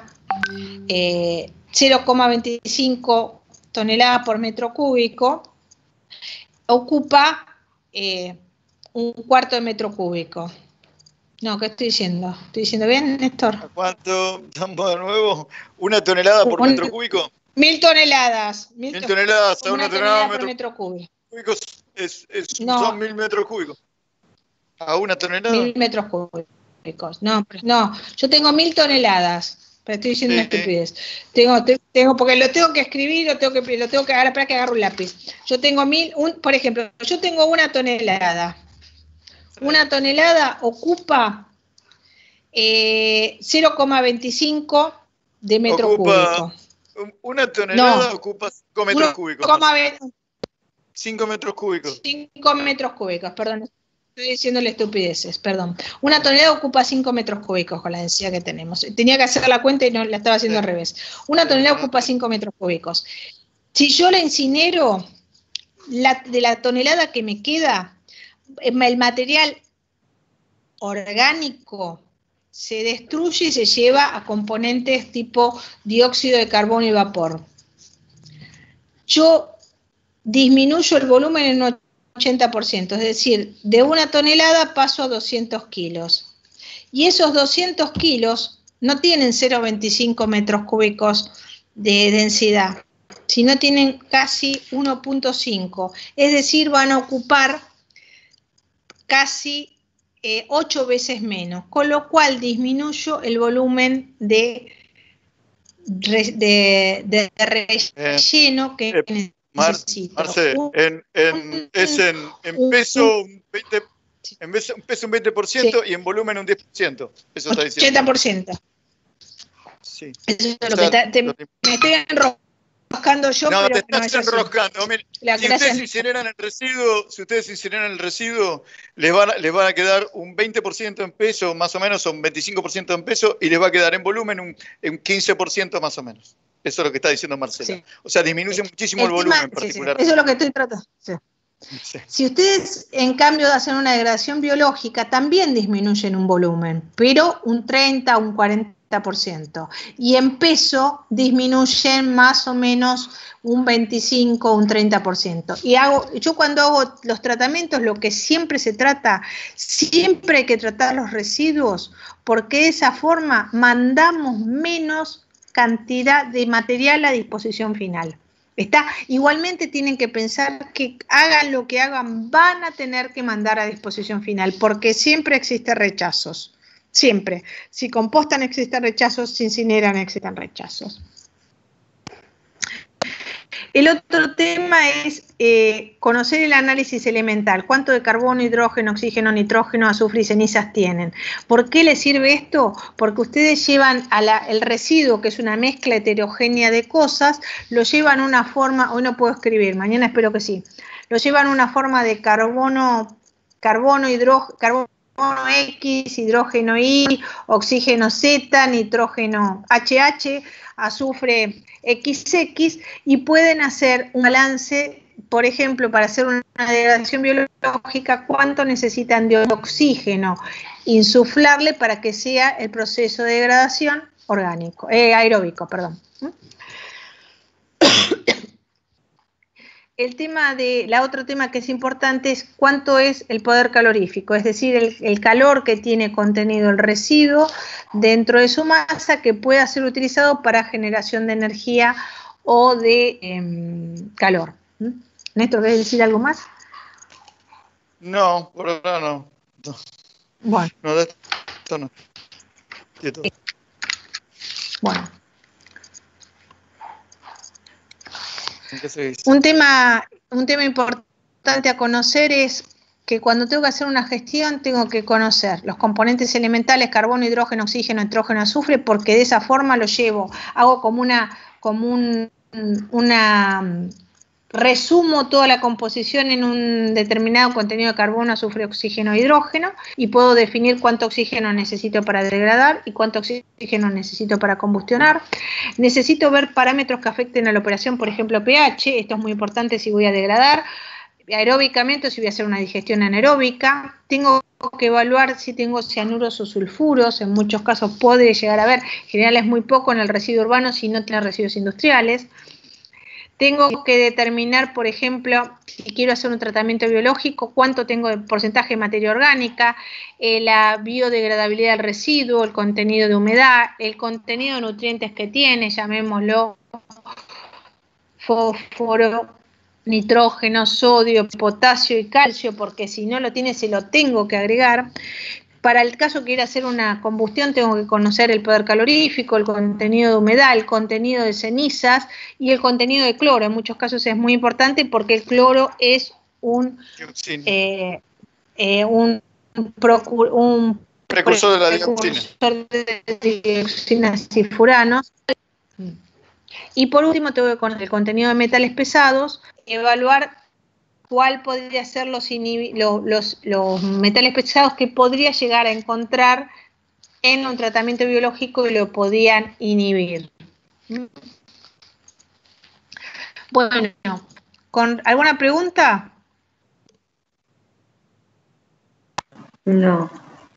0,25 toneladas por metro cúbico ocupa un cuarto de metro cúbico. No, ¿qué estoy diciendo? ¿Estoy diciendo bien, Néstor? ¿Cuánto? ¿Estamos de nuevo? ¿1 tonelada por metro cúbico? 1000 toneladas. 1000 toneladas a 1 tonelada por metro cúbico. Son 1000 metros cúbicos. ¿A 1 tonelada? 1000 metros cúbicos. No, yo tengo 1000 toneladas. Pero estoy diciendo una estupidez. Porque lo tengo que escribir, lo tengo que agarrar para que agarre un lápiz. Yo tengo por ejemplo, yo tengo 1 tonelada. 1 tonelada ocupa 0,25 de metro cúbico. 1 tonelada ocupa 5 metros cúbicos. 5 metros cúbicos. 5 metros cúbicos, perdón. Estoy diciéndole estupideces, perdón. Una tonelada ocupa 5 metros cúbicos con la densidad que tenemos. Tenía que hacer la cuenta y no la estaba haciendo al revés. Una tonelada ocupa 5 metros cúbicos. Si yo la incinero, de la tonelada que me queda, el material orgánico se destruye y se lleva a componentes tipo dióxido de carbono y vapor. Yo disminuyo el volumen en un 80%, es decir, de una tonelada paso a 200 kilos. Y esos 200 kilos no tienen 0,25 metros cúbicos de densidad, sino tienen casi 1,5. Es decir, van a ocupar casi 8 veces menos, con lo cual disminuyo el volumen de relleno que necesito. Marce, en peso un 20%, en peso un 20% sí. Y en volumen un 10%. Eso está diciendo. 80%. Sí. Eso es lo que me estoy enroscando yo, no, pero te estás enroscando. Mire, si ustedes incineran el residuo, les van a quedar un 20% en peso, más o menos, o un 25% en peso, y les va a quedar en volumen un 15% más o menos. Eso es lo que está diciendo Marcela. Sí. O sea, disminuye muchísimo el volumen en particular. Sí. Eso es lo que estoy tratando. Sí. Sí. Si ustedes, en cambio, hacen una degradación biológica, también disminuyen un volumen, pero un 30 o un 40%. Y en peso disminuyen más o menos un 25 o un 30%. Y yo cuando hago los tratamientos, lo que siempre se trata, siempre hay que tratar los residuos, porque de esa forma mandamos menos cantidad de material a disposición final. Igualmente tienen que pensar que hagan lo que hagan, van a tener que mandar a disposición final, porque siempre existen rechazos. Siempre. Si compostan existen rechazos, si incineran existen rechazos. El otro tema es conocer el análisis elemental. ¿Cuánto de carbono, hidrógeno, oxígeno, nitrógeno, azufre y cenizas tienen? ¿Por qué les sirve esto? Porque ustedes llevan el residuo, que es una mezcla heterogénea de cosas, lo llevan una forma, hoy no puedo escribir, mañana espero que sí, lo llevan una forma de carbono X, hidrógeno Y, oxígeno Z, nitrógeno HH, azufre XX, y pueden hacer un balance, por ejemplo, para hacer una degradación biológica, cuánto necesitan de oxígeno, insuflarle para que sea el proceso de degradación aeróbico, perdón. La otro tema que es importante es cuánto es el poder calorífico, es decir, el calor que tiene contenido el residuo dentro de su masa que pueda ser utilizado para generación de energía o de calor. Néstor, ¿querés decir algo más? No, por ahora no. Bueno. No, de esto no. Quieto. Bueno. Un tema importante a conocer es que cuando tengo que hacer una gestión tengo que conocer los componentes elementales, carbono, hidrógeno, oxígeno, nitrógeno, azufre, porque de esa forma lo llevo, hago resumo toda la composición en un determinado contenido de carbono, azufre, oxígeno, hidrógeno, y puedo definir cuánto oxígeno necesito para degradar y cuánto oxígeno necesito para combustionar. Necesito ver parámetros que afecten a la operación, por ejemplo pH, esto es muy importante si voy a degradar, aeróbicamente o si voy a hacer una digestión anaeróbica. Tengo que evaluar si tengo cianuros o sulfuros, en muchos casos puede llegar a haber, en general es muy poco en el residuo urbano si no tiene residuos industriales. Tengo que determinar, por ejemplo, si quiero hacer un tratamiento biológico, cuánto tengo de porcentaje de materia orgánica, la biodegradabilidad del residuo, el contenido de humedad, el contenido de nutrientes que tiene, llamémoslo fósforo, nitrógeno, sodio, potasio y calcio, porque si no lo tiene se lo tengo que agregar. Para el caso que quiera hacer una combustión tengo que conocer el poder calorífico, el contenido de humedad, el contenido de cenizas y el contenido de cloro. En muchos casos es muy importante porque el cloro es un precursor de la dioxina. De dioxinas y furanos. Y por último tengo que conocer el contenido de metales pesados, evaluar cuál podría ser los metales pesados que podría llegar a encontrar en un tratamiento biológico y lo podían inhibir. Bueno, ¿con alguna pregunta? No.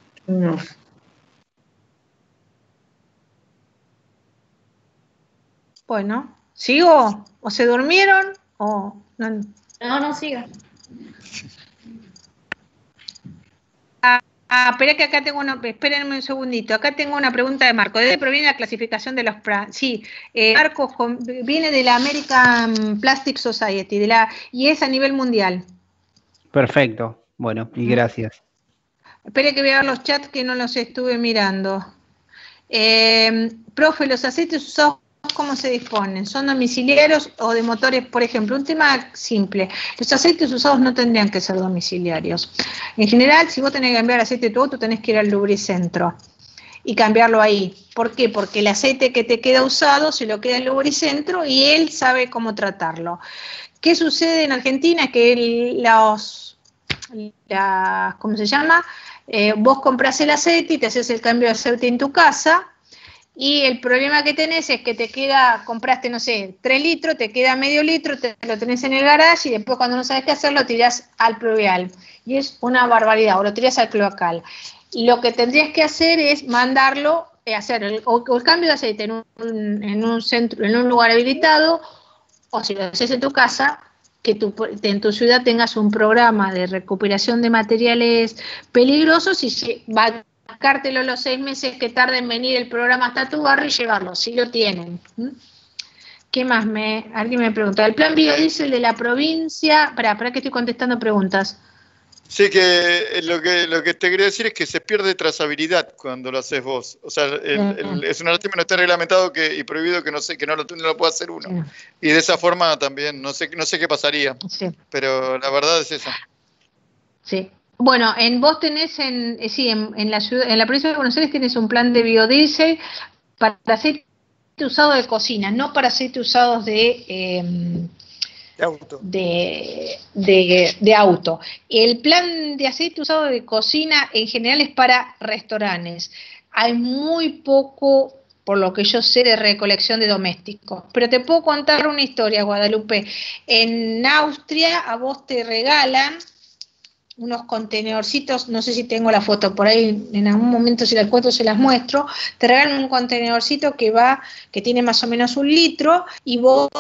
Bueno, ¿sigo? ¿O se durmieron? ¿O no? No, siga. Espera que acá tengo espérenme un segundito, acá tengo una pregunta de Marco. ¿De dónde proviene la clasificación de los sí, Marco viene de la American Plastic Society, y es a nivel mundial. Perfecto, bueno, y gracias. Espere que voy a ver los chats que no los estuve mirando. Profe, los aceites usados, ¿cómo se disponen? ¿Son domiciliarios o de motores? Por ejemplo, un tema simple. Los aceites usados no tendrían que ser domiciliarios. En general, si vos tenés que cambiar aceite de tu auto, tenés que ir al lubricentro y cambiarlo ahí. ¿Por qué? Porque el aceite que te queda usado se lo queda el lubricentro y él sabe cómo tratarlo. ¿Qué sucede en Argentina? Que ¿cómo se llama? Vos comprás el aceite y te haces el cambio de aceite en tu casa. Y el problema que tenés es que compraste, no sé, 3 litros, te queda medio litro, lo tenés en el garage y después cuando no sabes qué hacer lo tirás al pluvial. Y es una barbaridad, o lo tirás al cloacal. Y lo que tendrías que hacer es mandarlo, hacer el cambio de aceite en un centro, en un lugar habilitado, o si lo haces en tu casa, que en tu ciudad tengas un programa de recuperación de materiales peligrosos y va a sacártelo los 6 meses que tarda en venir el programa hasta tu barrio y llevarlo, si lo tienen. ¿Qué más? Alguien me pregunta. ¿El plan biodiesel de la provincia? Para que estoy contestando preguntas. Sí, que lo que te quería decir es que se pierde trazabilidad cuando lo haces vos. O sea, es una lástima no está reglamentado y prohibido que no lo pueda hacer uno. Y de esa forma también, no sé qué pasaría. Sí. Pero la verdad es esa. Sí. Bueno, vos tenés en la provincia de Buenos Aires tenés un plan de biodiesel para aceite usado de cocina, no para aceite usados de auto. De auto. El plan de aceite usado de cocina en general es para restaurantes. Hay muy poco, por lo que yo sé, de recolección de domésticos. Pero te puedo contar una historia, Guadalupe. En Austria a vos te regalan unos contenedorcitos, no sé si tengo la foto por ahí, en algún momento si la encuentro se las muestro, te regalan un contenedorcito que tiene más o menos 1 litro y vos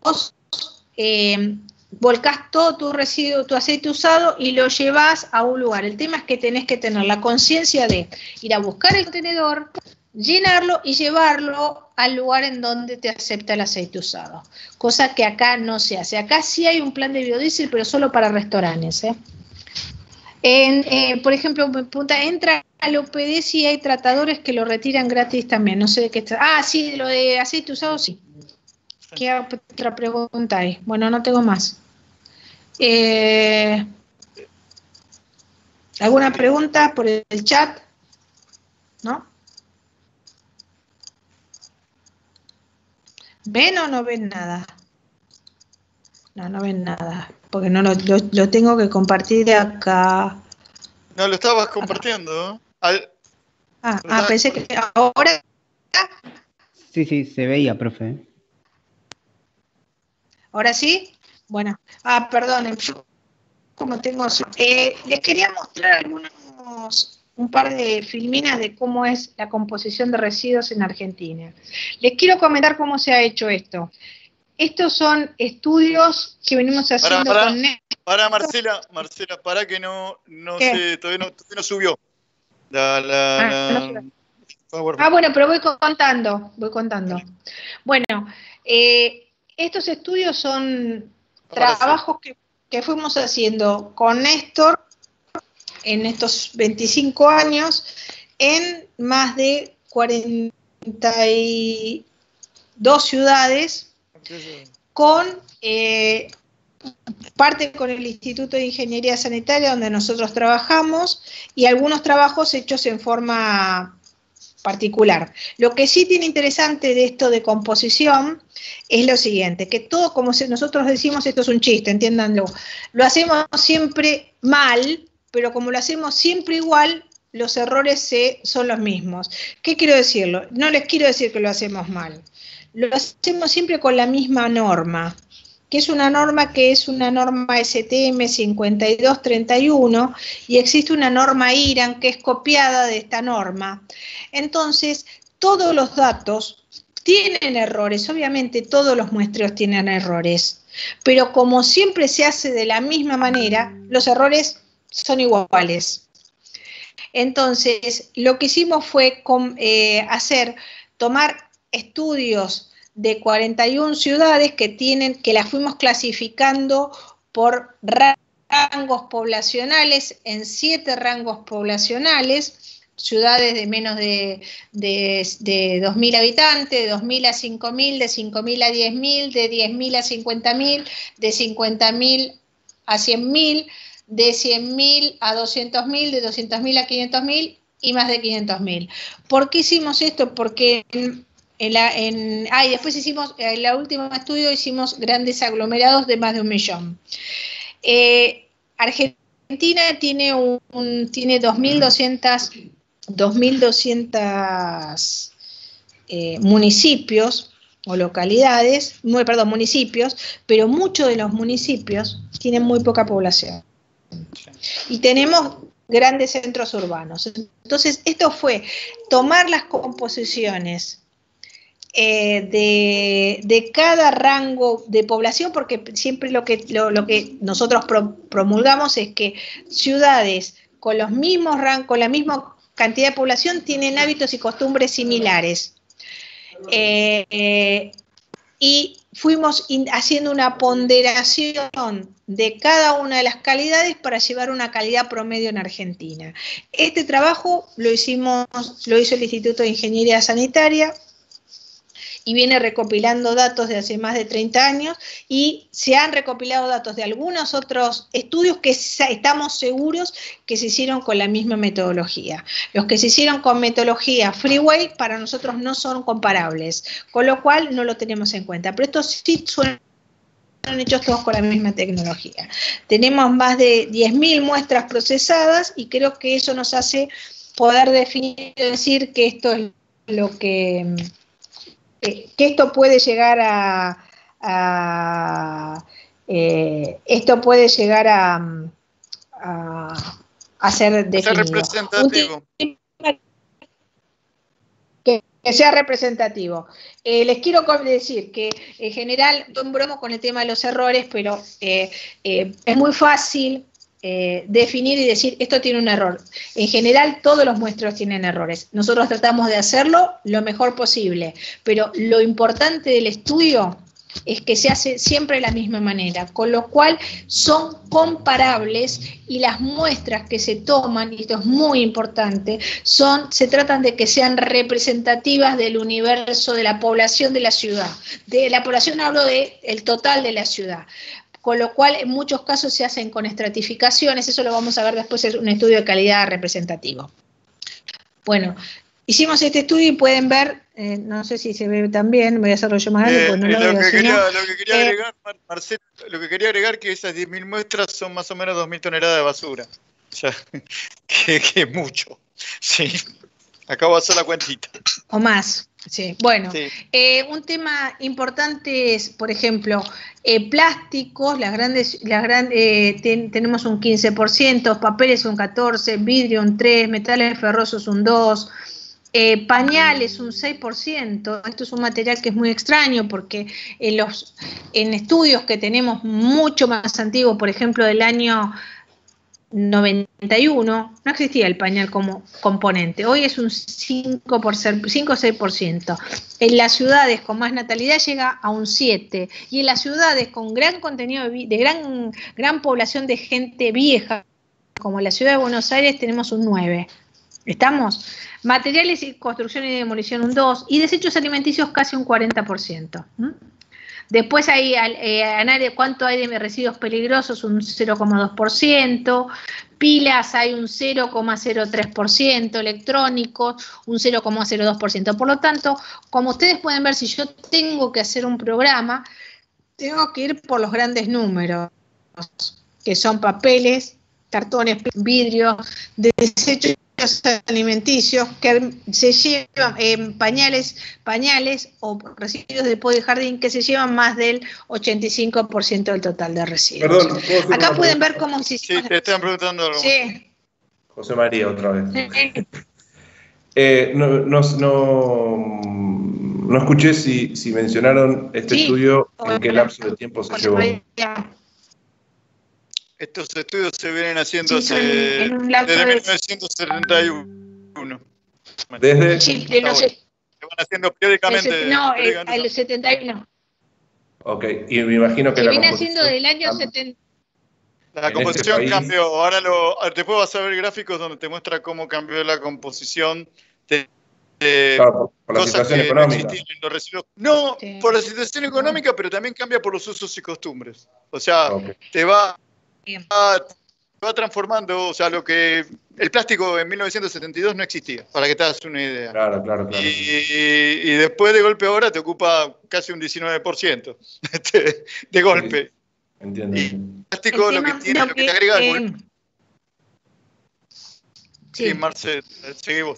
volcás todo tu residuo, tu aceite usado y lo llevas a un lugar. El tema es que tenés que tener la conciencia de ir a buscar el contenedor, llenarlo y llevarlo al lugar en donde te acepta el aceite usado, cosa que acá no se hace. Acá sí hay un plan de biodiesel, pero solo para restaurantes, por ejemplo, me pregunta, entra al OPD si hay tratadores que lo retiran gratis también, no sé de qué está. Sí, lo de aceite usado sí. ¿Qué otra pregunta hay? Bueno, no tengo más. ¿Alguna pregunta por el chat? ¿No? ¿Ven o no ven nada? No ven nada, porque no lo tengo que compartir de acá. No, lo estabas compartiendo. Pensé que ahora... Sí, se veía, profe. ¿Ahora sí? Bueno, perdonen, yo como tengo... les quería mostrar un par de filminas de cómo es la composición de residuos en Argentina. Les quiero comentar cómo se ha hecho esto. Estos son estudios que venimos haciendo con Néstor. Para Marcela, para que todavía no subió. Bueno, pero voy contando. Bueno, estos estudios son trabajos que fuimos haciendo con Néstor en estos 25 años en más de 42 ciudades, con parte con el Instituto de Ingeniería Sanitaria donde nosotros trabajamos y algunos trabajos hechos en forma particular. Lo que sí tiene interesante de esto de composición es lo siguiente, que todo, como nosotros decimos, esto es un chiste, entiéndanlo, lo hacemos siempre mal, pero como lo hacemos siempre igual, los errores son los mismos. ¿Qué quiero decirlo? No les quiero decir que lo hacemos mal, lo hacemos siempre con la misma norma, que es una norma STM 5231, y existe una norma IRAN que es copiada de esta norma. Entonces, todos los datos tienen errores, obviamente todos los muestreos tienen errores, pero como siempre se hace de la misma manera, los errores son iguales. Entonces, lo que hicimos fue tomar estudios de 41 ciudades que las fuimos clasificando por rangos poblacionales, en 7 rangos poblacionales, ciudades de menos de 2.000 habitantes, de 2.000 a 5.000, de 5.000 a 10.000, de 10.000 a 50.000, de 50.000 a 100.000, de 100.000 a 200.000, de 200.000 a 500.000 y más de 500.000. ¿Por qué hicimos esto? Porque y después hicimos, en el último estudio hicimos grandes aglomerados de más de 1 millón. Argentina tiene 2.200 municipios o localidades, municipios, pero muchos de los municipios tienen muy poca población. Y tenemos grandes centros urbanos. Entonces, esto fue tomar las composiciones de cada rango de población, porque siempre lo que nosotros promulgamos es que ciudades con los mismos con la misma cantidad de población tienen hábitos y costumbres similares. Y fuimos haciendo una ponderación de cada una de las calidades para llevar una calidad promedio en Argentina. Este trabajo lo hizo el Instituto de Ingeniería Sanitaria, y viene recopilando datos de hace más de 30 años, y se han recopilado datos de algunos otros estudios que estamos seguros que se hicieron con la misma metodología. Los que se hicieron con metodología Freeway para nosotros no son comparables, con lo cual no lo tenemos en cuenta, pero estos sí son hechos todos con la misma tecnología. Tenemos más de 10.000 muestras procesadas y creo que eso nos hace poder definir y decir que esto es lo que esto puede llegar a ser definido. Ser representativo. Que sea representativo. Les quiero decir que en general, yo bromo con el tema de los errores, pero es muy fácil definir y decir, esto tiene un error. En general, todos los muestreos tienen errores. Nosotros tratamos de hacerlo lo mejor posible, pero lo importante del estudio es que se hace siempre de la misma manera, con lo cual son comparables y las muestras que se toman, y esto es muy importante, se tratan de que sean representativas del universo de la población de la ciudad. De la población hablo del total de la ciudad. Con lo cual en muchos casos se hacen con estratificaciones, eso lo vamos a ver después en un estudio de calidad representativo. Bueno, hicimos este estudio y pueden ver, no sé si se ve también, voy a hacerlo yo más grande porque no lo veo. Lo que quería agregar, Marcelo, que esas 10.000 muestras son más o menos 2.000 toneladas de basura. O sea, que es mucho. Sí, acabo de hacer la cuentita. O más. Sí, bueno, sí. Un tema importante es, por ejemplo, plásticos, tenemos un 15%, papeles un 14%, vidrio un 3%, metales ferrosos un 2%, pañales un 6%. Esto es un material que es muy extraño porque en estudios que tenemos mucho más antiguos, por ejemplo, del año 91, no existía el pañal como componente. Hoy es un 5 o 6%. En las ciudades con más natalidad llega a un 7%. Y en las ciudades con gran contenido de gran población de gente vieja, como la ciudad de Buenos Aires, tenemos un 9%. ¿Estamos? Materiales y construcción y demolición un 2%. Y desechos alimenticios casi un 40%. Después hay análisis cuánto hay de residuos peligrosos, un 0,2%, pilas hay un 0,03%, electrónicos un 0,02%. Por lo tanto, como ustedes pueden ver, si yo tengo que hacer un programa, tengo que ir por los grandes números, que son papeles, cartones, vidrio, desechos alimenticios que se llevan pañales o residuos de poda y jardín que se llevan más del 85% del total de residuos. Perdón, ¿puedo hacer acá una pueden pregunta? ver cómo se... Sí, te están preguntando algo. Sí. José María, otra vez. Sí. No escuché si mencionaron este estudio, en qué lapso de tiempo se llevó. Estos estudios se vienen haciendo Sí, desde en un lapso de... 1971. ¿Desde? Se van haciendo periódicamente. El 71. Ok, y me imagino que Se la viene composición haciendo del año 70. La composición cambió. Ahora después vas a ver gráficos donde te muestra cómo cambió la composición de claro, por la cosas situación que económica. no existían en los residuos. No, Sí. por la situación económica, pero también cambia por los usos y costumbres. O sea, Okay. te va transformando, o sea, el plástico en 1972 no existía, para que te hagas una idea. Claro. Y después de golpe ahora te ocupa casi un 19% de golpe. Sí, entiendo. Y el plástico lo que te agrega es... Sí, Marce, seguí vos.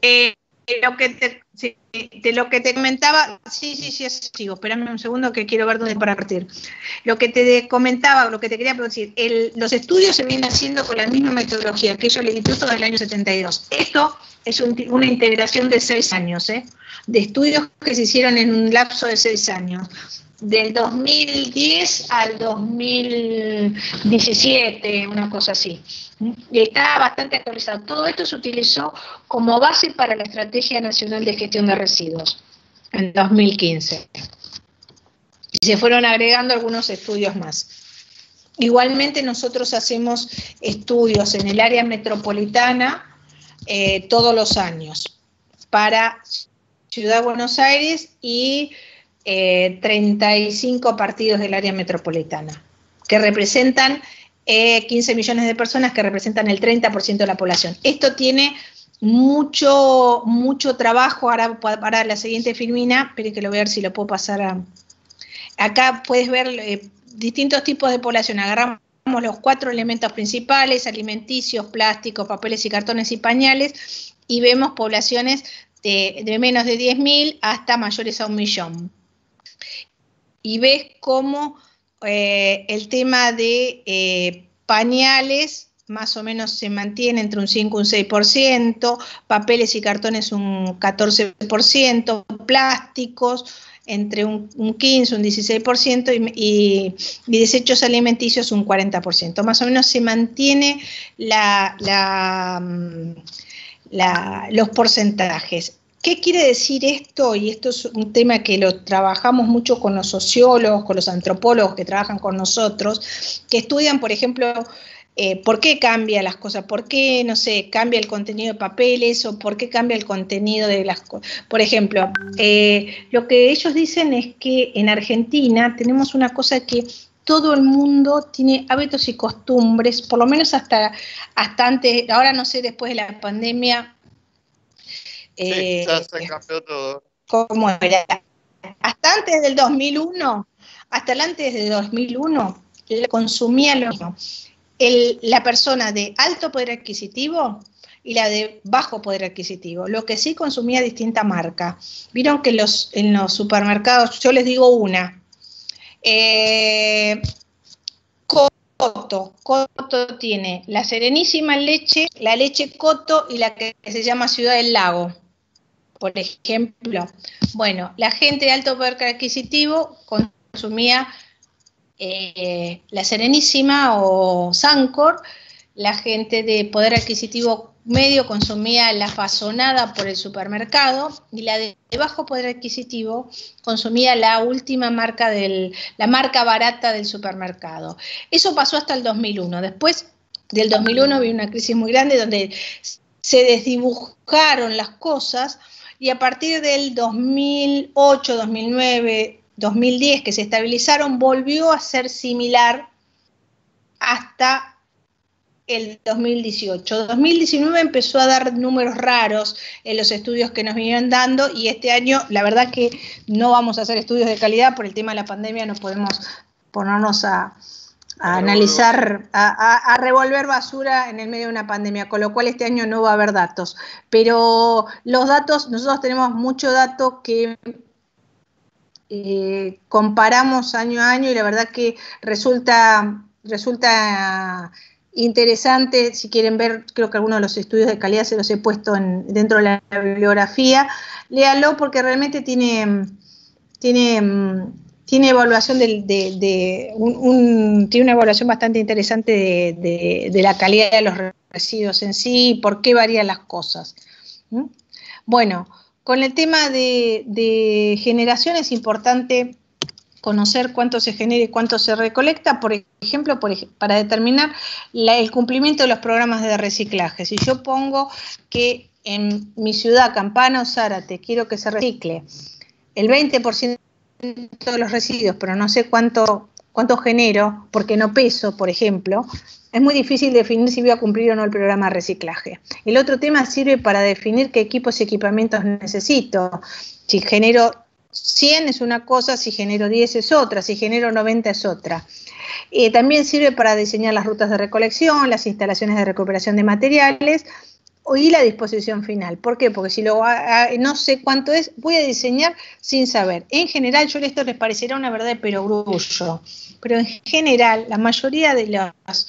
Lo que te comentaba, sí, sigo, espérame un segundo que quiero ver dónde para partir. Lo que te comentaba, lo que te quería decir, los estudios se vienen haciendo con la misma metodología que yo le Instituto del año 72. Esto es una integración de 6 años, de estudios que se hicieron en un lapso de 6 años. Del 2010 al 2017, una cosa así. Y está bastante actualizado. Todo esto se utilizó como base para la Estrategia Nacional de Gestión de Residuos en 2015. Y se fueron agregando algunos estudios más. Igualmente nosotros hacemos estudios en el área metropolitana todos los años para Ciudad de Buenos Aires y 35 partidos del área metropolitana, que representan 15 millones de personas, que representan el 30% de la población. Esto tiene mucho trabajo. Ahora para la siguiente filmina, esperen que lo voy a ver si lo puedo pasar a... Acá puedes ver distintos tipos de población. Agarramos los 4 elementos principales: alimenticios, plásticos, papeles y cartones y pañales, y vemos poblaciones de menos de 10.000 hasta mayores a 1 millón. Y ves cómo el tema de pañales más o menos se mantiene entre un 5 y un 6%, papeles y cartones un 14%, plásticos entre un 15, un 16% y desechos alimenticios un 40%. Más o menos se mantiene los porcentajes. ¿Qué quiere decir esto? Y esto es un tema que lo trabajamos mucho con los sociólogos, con los antropólogos que trabajan con nosotros, que estudian, por ejemplo, por qué cambian las cosas, por qué, no sé, cambia el contenido de papeles o por qué cambia el contenido de las cosas. Por ejemplo, lo que ellos dicen es que en Argentina tenemos una cosa que todo el mundo tiene hábitos y costumbres, por lo menos hasta antes, ahora no sé, después de la pandemia. Sí, ya se cambió todo. ¿Cómo era? Hasta antes del 2001, consumía lo mismo. La persona de alto poder adquisitivo y la de bajo poder adquisitivo. Lo que sí consumía distinta marca. Vieron que en los supermercados, yo les digo una, Coto tiene la Serenísima leche, la leche Coto y la que se llama Ciudad del Lago, por ejemplo. Bueno, la gente de alto poder adquisitivo consumía la Serenísima o Sancor, la gente de poder adquisitivo medio consumía la Fasonada por el supermercado y la de bajo poder adquisitivo consumía la última marca, la marca barata del supermercado. Eso pasó hasta el 2001. Después del 2001 vino una crisis muy grande donde se desdibujaron las cosas y a partir del 2008, 2009, 2010 que se estabilizaron, volvió a ser similar hasta el 2018. 2019 empezó a dar números raros en los estudios que nos vinieron dando y este año la verdad que no vamos a hacer estudios de calidad por el tema de la pandemia, no podemos ponernos a analizar, a revolver basura en el medio de una pandemia, con lo cual este año no va a haber datos. Pero los datos, nosotros tenemos mucho dato que comparamos año a año y la verdad que resulta interesante. Si quieren ver, creo que algunos de los estudios de calidad se los he puesto dentro de la bibliografía. Léalo porque realmente tiene evaluación tiene una evaluación bastante interesante de la calidad de los residuos en sí y por qué varían las cosas. Bueno, con el tema de generación es importante conocer cuánto se genera y cuánto se recolecta, por ejemplo, para determinar el cumplimiento de los programas de reciclaje. Si yo pongo que en mi ciudad, Campana o Zárate, quiero que se recicle el 20% de los residuos, pero no sé cuánto genero, porque no peso, por ejemplo, es muy difícil definir si voy a cumplir o no el programa de reciclaje. El otro tema sirve para definir qué equipos y equipamientos necesito. Si genero 100 es una cosa, si genero 10 es otra, si genero 90 es otra. También sirve para diseñar las rutas de recolección, las instalaciones de recuperación de materiales y la disposición final. ¿Por qué? Porque si no sé cuánto es, voy a diseñar sin saber. En general, esto les parecerá una verdad de perogrullo, pero en general, la mayoría de las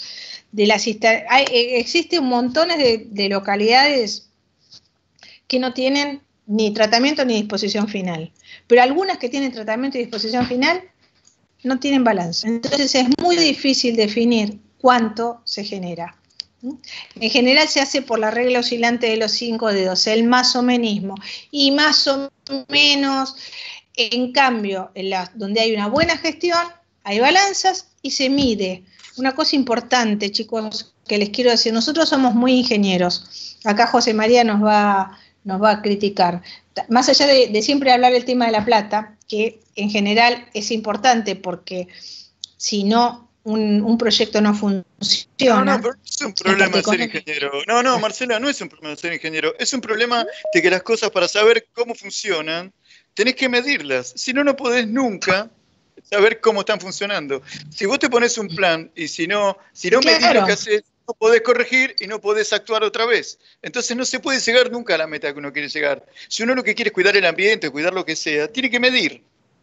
existen montones de localidades que no tienen ni tratamiento ni disposición final. Pero algunas que tienen tratamiento y disposición final no tienen balance. Entonces es muy difícil definir cuánto se genera. En general se hace por la regla oscilante de los 5 dedos, el más o menismo. Y más o menos, en cambio, donde hay una buena gestión, hay balanzas y se mide. Una cosa importante, chicos, que les quiero decir, nosotros somos muy ingenieros. Acá José María nos va a criticar. Más allá de siempre hablar del tema de la plata, que en general es importante porque si no, un proyecto no funciona. No, pero es un problema de ser ingeniero. No, Marcela, no es un problema de ser ingeniero. Es un problema de que las cosas, para saber cómo funcionan, tenés que medirlas. Si no, no podés nunca saber cómo están funcionando. Si vos te pones un plan y si no medís lo que haces, no podés corregir y no podés actuar otra vez. Entonces no se puede llegar nunca a la meta que uno quiere llegar. Si uno lo que quiere es cuidar el ambiente, cuidar lo que sea, tiene que medir.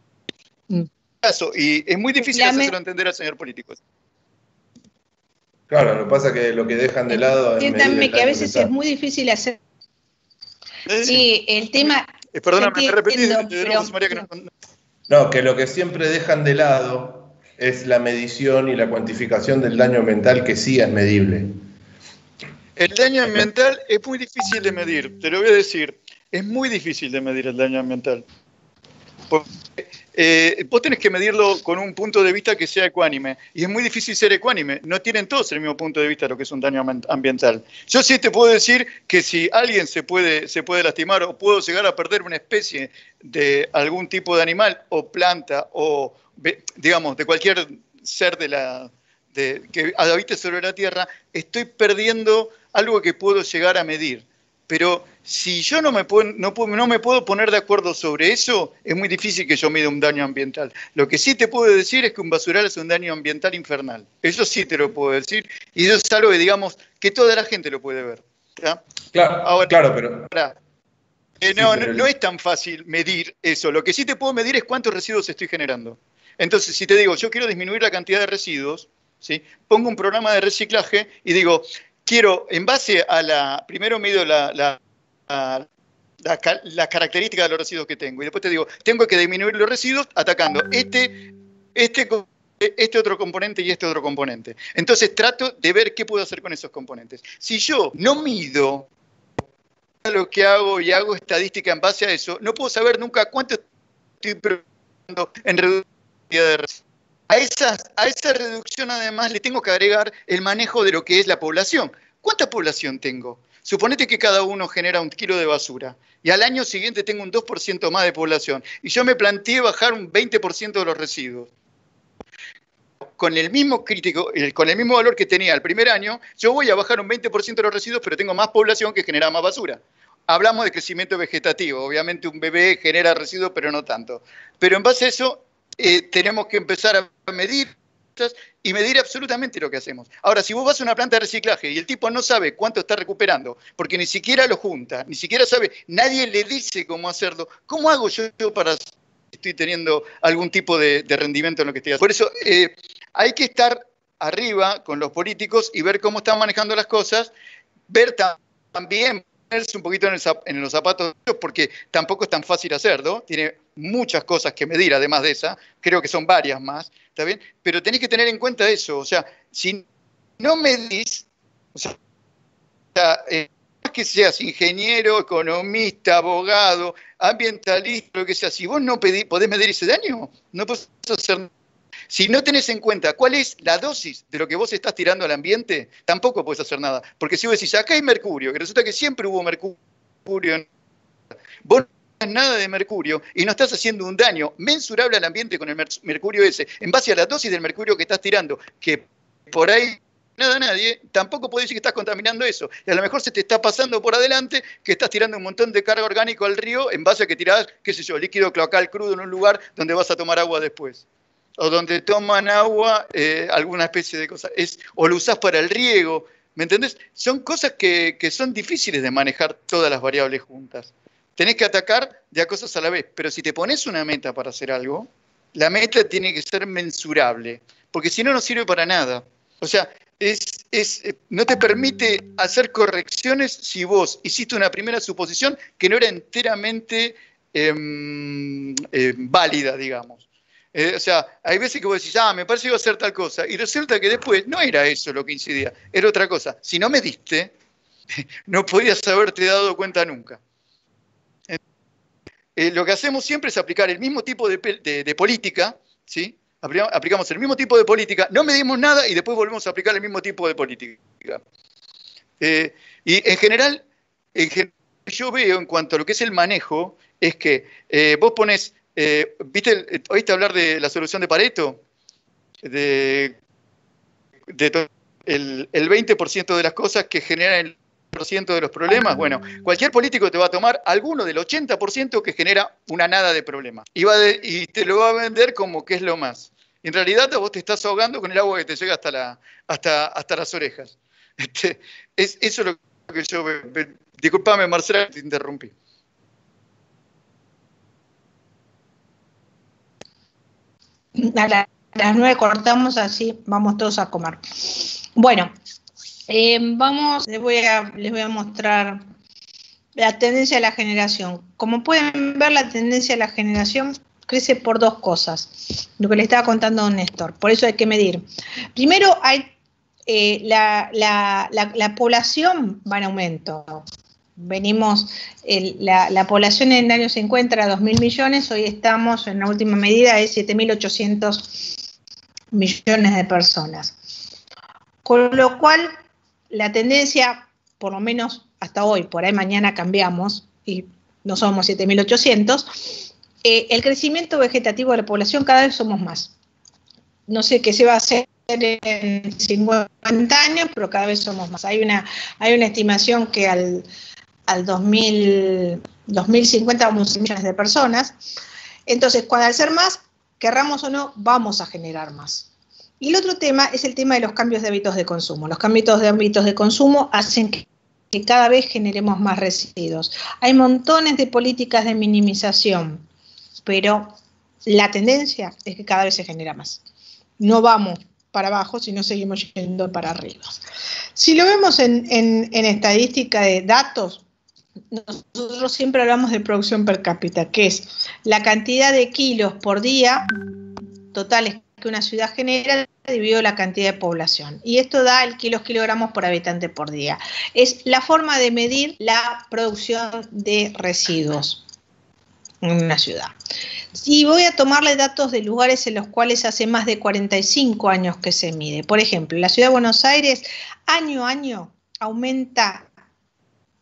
Y es muy difícil hacerlo entender al señor político. Claro, lo que pasa es que lo que dejan de lado... Entiéndanme que a veces es muy difícil hacer... Sí, el tema... Perdóname, te repetí, María, que no, que lo que siempre dejan de lado es la medición y la cuantificación del daño ambiental, que sí es medible. El daño ambiental es muy difícil de medir, te lo voy a decir. Es muy difícil de medir el daño ambiental. Porque, vos tenés que medirlo con un punto de vista que sea ecuánime. Y es muy difícil ser ecuánime. No tienen todos el mismo punto de vista de lo que es un daño ambiental. Yo sí te puedo decir que si alguien se puede lastimar o puedo llegar a perder una especie de algún tipo de animal o planta o, digamos, de cualquier ser que habite sobre la Tierra, estoy perdiendo algo que puedo llegar a medir. Pero si yo no me puedo poner de acuerdo sobre eso, es muy difícil que yo mida un daño ambiental. Lo que sí te puedo decir es que un basural es un daño ambiental infernal. Eso sí te lo puedo decir. Y eso es algo que, digamos, que toda la gente lo puede ver. ¿Ya? Claro, ahora, claro, pero... No es tan fácil medir eso. Lo que sí te puedo medir es cuántos residuos estoy generando. Entonces, si te digo, yo quiero disminuir la cantidad de residuos, ¿sí? Pongo un programa de reciclaje y digo... Quiero, en base a primero mido las características de los residuos que tengo. Y después te digo, tengo que disminuir los residuos atacando este otro componente y este otro componente. Entonces trato de ver qué puedo hacer con esos componentes. Si yo no mido lo que hago y hago estadística en base a eso, no puedo saber nunca cuánto estoy produciendo en reducción de residuos. A esa reducción, además, le tengo que agregar el manejo de lo que es la población. ¿Cuánta población tengo? Suponete que cada uno genera 1 kilo de basura. y al año siguiente tengo un 2% más de población, y yo me planteé bajar un 20% de los residuos, con el mismo con el mismo valor que tenía el primer año, yo voy a bajar un 20% de los residuos, pero tengo más población que genera más basura. Hablamos de crecimiento vegetativo, obviamente un bebé genera residuos, pero no tanto. Pero en base a eso, tenemos que empezar a medir y medir absolutamente lo que hacemos. Ahora, si vos vas a una planta de reciclaje y el tipo no sabe cuánto está recuperando, porque ni siquiera lo junta, ni siquiera sabe, nadie le dice cómo hacerlo, ¿cómo hago yo para estoy teniendo algún tipo de rendimiento en lo que estoy haciendo? Por eso hay que estar arriba con los políticos y ver cómo están manejando las cosas, ver también un poquito en los zapatos, porque tampoco es tan fácil hacerlo, tiene muchas cosas que medir además de esa, creo que son varias más, ¿está bien? Pero tenés que tener en cuenta eso, o sea, si no medís, o sea, que seas ingeniero, economista, abogado, ambientalista, lo que sea, si vos no podés medir ese daño, no podés hacer nada. Si no tenés en cuenta cuál es la dosis de lo que vos estás tirando al ambiente, tampoco podés hacer nada. Porque si vos decís, acá hay mercurio, que resulta que siempre hubo mercurio, vos no tenés nada de mercurio y no estás haciendo un daño mensurable al ambiente con el mercurio ese, en base a la dosis del mercurio que estás tirando, que por ahí nada nadie, tampoco podés decir que estás contaminando eso. Y a lo mejor se te está pasando por adelante que estás tirando un montón de carga orgánica al río en base a que tirás, qué sé yo, líquido cloacal crudo en un lugar donde vas a tomar agua después. O donde toman agua, alguna especie de cosa, o lo usás para el riego, ¿me entendés? Son cosas que son difíciles de manejar todas las variables juntas. Tenés que atacar de a cosas a la vez, pero si te pones una meta para hacer algo, la meta tiene que ser mensurable, porque si no, no sirve para nada. O sea, no te permite hacer correcciones si vos hiciste una primera suposición que no era enteramente válida, digamos. O sea, hay veces que vos decís, me parece que iba a hacer tal cosa, y resulta que después no era eso lo que incidía, era otra cosa. Si no mediste, no podías haberte dado cuenta nunca. Lo que hacemos siempre es aplicar el mismo tipo de política, ¿sí? Aplicamos el mismo tipo de política, no medimos nada y después volvemos a aplicar el mismo tipo de política. Y en general, yo veo en cuanto a lo que es el manejo, es que vos pones... ¿oíste hablar de la solución de Pareto? El 20% de las cosas que generan el 20% de los problemas. Bueno, cualquier político te va a tomar alguno del 80% que genera una nada de problema. Y te lo va a vender como que es lo más. En realidad vos te estás ahogando con el agua que te llega hasta las orejas. Eso es lo que yo veo. Disculpame, Marcela, te interrumpí. A las 9 cortamos, así vamos todos a comer. Bueno, les voy a mostrar la tendencia de la generación. Como pueden ver, la tendencia de la generación crece por dos cosas, lo que le estaba contando don Néstor, por eso hay que medir. Primero, hay la población va en aumento. Venimos, la población en el año 50 era 2.000 millones, hoy estamos en la última medida de 7.800 millones de personas. Con lo cual, la tendencia, por lo menos hasta hoy, por ahí mañana cambiamos y no somos 7.800, el crecimiento vegetativo de la población cada vez somos más. No sé qué se va a hacer en 50 años, pero cada vez somos más. Hay una estimación que al 2050 vamos a ser millones de personas. Entonces, cuando al ser más, querramos o no, vamos a generar más. Y el otro tema es el tema de los cambios de hábitos de consumo. Los cambios de hábitos de consumo hacen que cada vez generemos más residuos. Hay montones de políticas de minimización, pero la tendencia es que cada vez se genera más. No vamos para abajo, sino seguimos yendo para arriba. Si lo vemos en estadística de datos, nosotros siempre hablamos de producción per cápita, que es la cantidad de kilos por día totales que una ciudad genera dividido la cantidad de población. Y esto da el kilogramos por habitante por día. Es la forma de medir la producción de residuos en una ciudad. Y voy a tomarle datos de lugares en los cuales hace más de 45 años que se mide. Por ejemplo, la ciudad de Buenos Aires, año a año, aumenta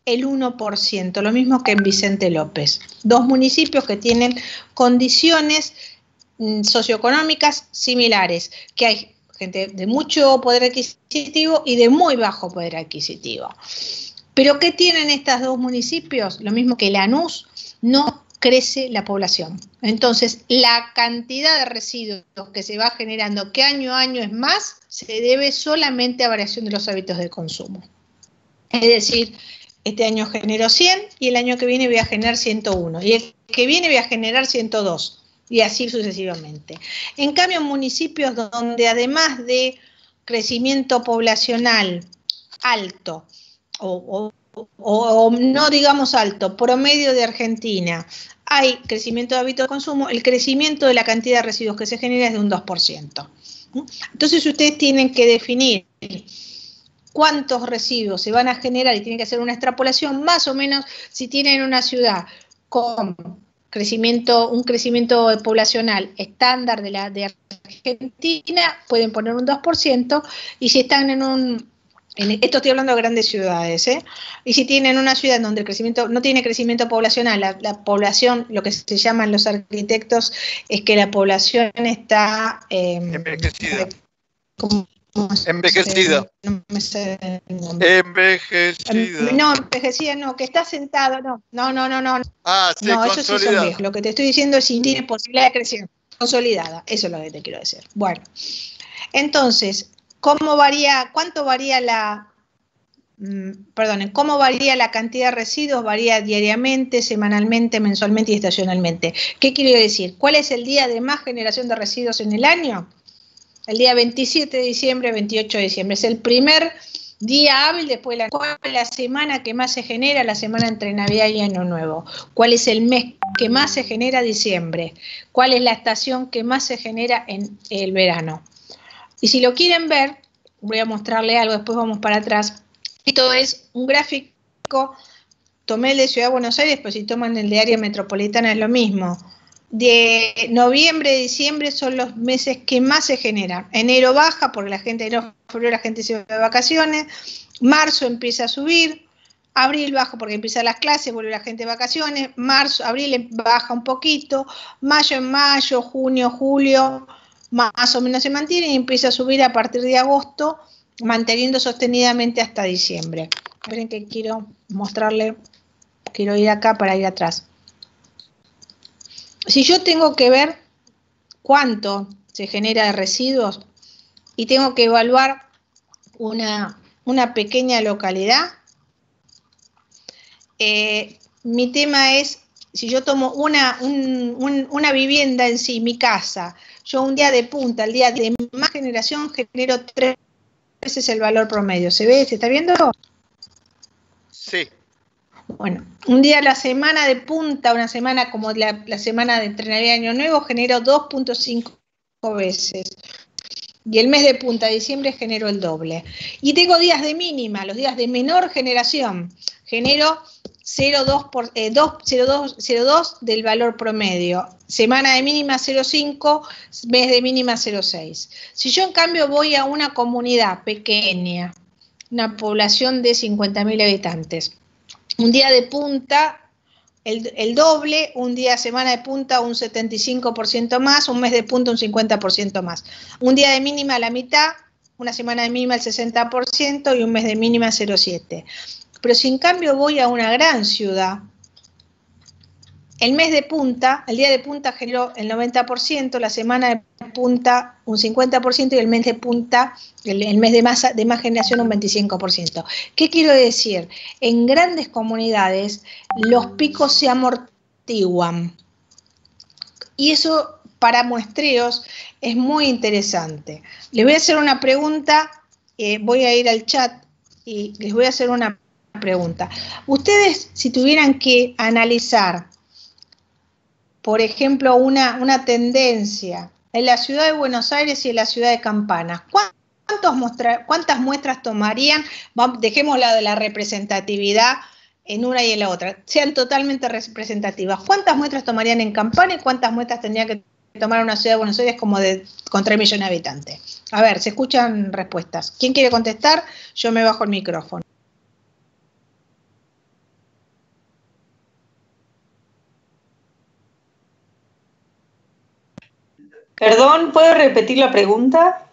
el 1%, lo mismo que en Vicente López. 2 municipios que tienen condiciones socioeconómicas similares, que hay gente de mucho poder adquisitivo y de muy bajo poder adquisitivo. ¿Pero qué tienen estos 2 municipios? Lo mismo que Lanús, no crece la población. Entonces, la cantidad de residuos que se va generando, que año a año es más, se debe solamente a variación de los hábitos de consumo. Es decir, este año genero 100 y el año que viene voy a generar 101. Y el que viene voy a generar 102. Y así sucesivamente. En cambio, en municipios donde además de crecimiento poblacional alto, o no digamos alto, promedio de Argentina, hay crecimiento de hábitos de consumo, el crecimiento de la cantidad de residuos que se genera es de un 2%. Entonces ustedes tienen que definir cuántos residuos se van a generar y tienen que hacer una extrapolación, más o menos si tienen una ciudad con un crecimiento poblacional estándar de Argentina, pueden poner un 2%, y si están esto estoy hablando de grandes ciudades, y si tienen una ciudad donde el crecimiento no tiene crecimiento poblacional, la población, lo que se llaman los arquitectos, es que la población está envejecida. Envejecida. Envejecida. No, envejecida no, que está sentado, no. Ah, sí, no, eso sí son consolidada. viejos. Lo que te estoy diciendo es si tiene posibilidad de crecer, consolidada, eso es lo que te quiero decir. Bueno, entonces, ¿cómo varía la cantidad de residuos? Varía diariamente, semanalmente, mensualmente y estacionalmente. ¿Qué quiero decir? ¿Cuál es el día de más generación de residuos en el año? El día 27 de diciembre, 28 de diciembre. Es el primer día hábil después de la semana que más se genera, la semana entre Navidad y Año Nuevo. ¿Cuál es el mes que más se genera? Diciembre. ¿Cuál es la estación que más se genera en el verano? Y si lo quieren ver, voy a mostrarle algo, después vamos para atrás. Esto es un gráfico, tomé el de Ciudad de Buenos Aires, pero si toman el de área metropolitana es lo mismo. De noviembre, diciembre son los meses que más se generan. Enero baja porque la gente se va de vacaciones. Marzo empieza a subir. Abril baja porque empiezan las clases, vuelve la gente de vacaciones. Abril baja un poquito. Mayo en mayo, junio, julio, más o menos se mantiene y empieza a subir a partir de agosto, manteniendo sostenidamente hasta diciembre. Miren que quiero mostrarle, quiero ir acá para ir atrás. Si yo tengo que ver cuánto se genera de residuos y tengo que evaluar una pequeña localidad, mi tema es, si yo tomo una vivienda en sí, mi casa, yo un día de punta, el día de más generación, genero 3 veces el valor promedio. ¿Se ve? ¿Se está viendo? Sí. Bueno, un día a la semana de punta, una semana como la semana de entre Navidad y Año Nuevo, genero 2.5 veces. Y el mes de punta, diciembre, genero el doble. Y tengo días de mínima, los días de menor generación, genero 0,2 del valor promedio. Semana de mínima 0,5, mes de mínima 0,6. Si yo en cambio voy a una comunidad pequeña, una población de 50.000 habitantes, un día de punta, el doble, un día semana de punta un 75% más, un mes de punta un 50% más. Un día de mínima la mitad, una semana de mínima el 60% y un mes de mínima 0,7. Pero si en cambio voy a una gran ciudad, el mes de punta, el día de punta generó el 90%, la semana de punta un 50% y el mes de punta, el mes de más generación un 25%. ¿Qué quiero decir? En grandes comunidades los picos se amortiguan y eso para muestreos es muy interesante. Les voy a hacer una pregunta, voy a ir al chat y les voy a hacer una pregunta. Ustedes, si tuvieran que analizar, por ejemplo, una tendencia en la ciudad de Buenos Aires y en la ciudad de Campana, ¿cuántas muestras tomarían? Dejemos la de la representatividad en una y en la otra, sean totalmente representativas. ¿Cuántas muestras tomarían en Campana y cuántas muestras tendría que tomar una ciudad de Buenos Aires con 3 millones de habitantes? A ver, se escuchan respuestas. ¿Quién quiere contestar? Yo me bajo el micrófono. Perdón, ¿puedo repetir la pregunta?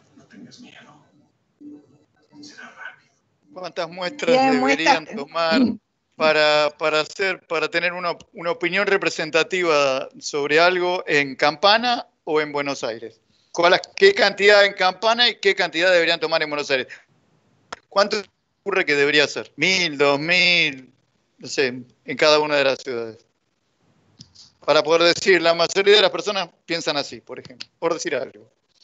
¿Cuántas muestras deberían tomar para tener una opinión representativa sobre algo en Campana o en Buenos Aires? ¿Qué cantidad en Campana y qué cantidad deberían tomar en Buenos Aires? ¿Cuánto ocurre que debería ser? 1.000, 2.000, no sé, en cada una de las ciudades. Para poder decir, la mayoría de las personas piensan así, por ejemplo, por decir algo.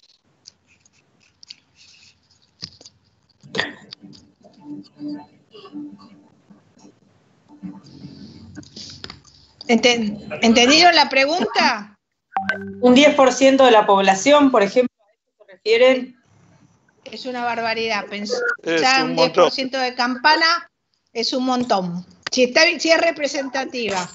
¿Entendieron la pregunta? Un 10% de la población, por ejemplo, ¿a eso se refieren? Es una barbaridad. Pensar un un montón. 10% de Campana es un montón. Si es representativa.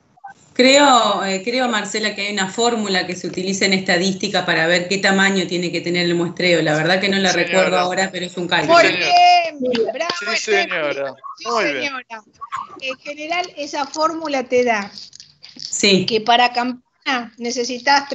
Creo, Marcela, que hay una fórmula que se utiliza en estadística para ver qué tamaño tiene que tener el muestreo. La verdad que no la recuerdo ahora, pero es un cálculo. Muy bien, bravo. Sí, señora. Sí, Muy bien. señora. En general, esa fórmula te da Sí. que para Campana necesitas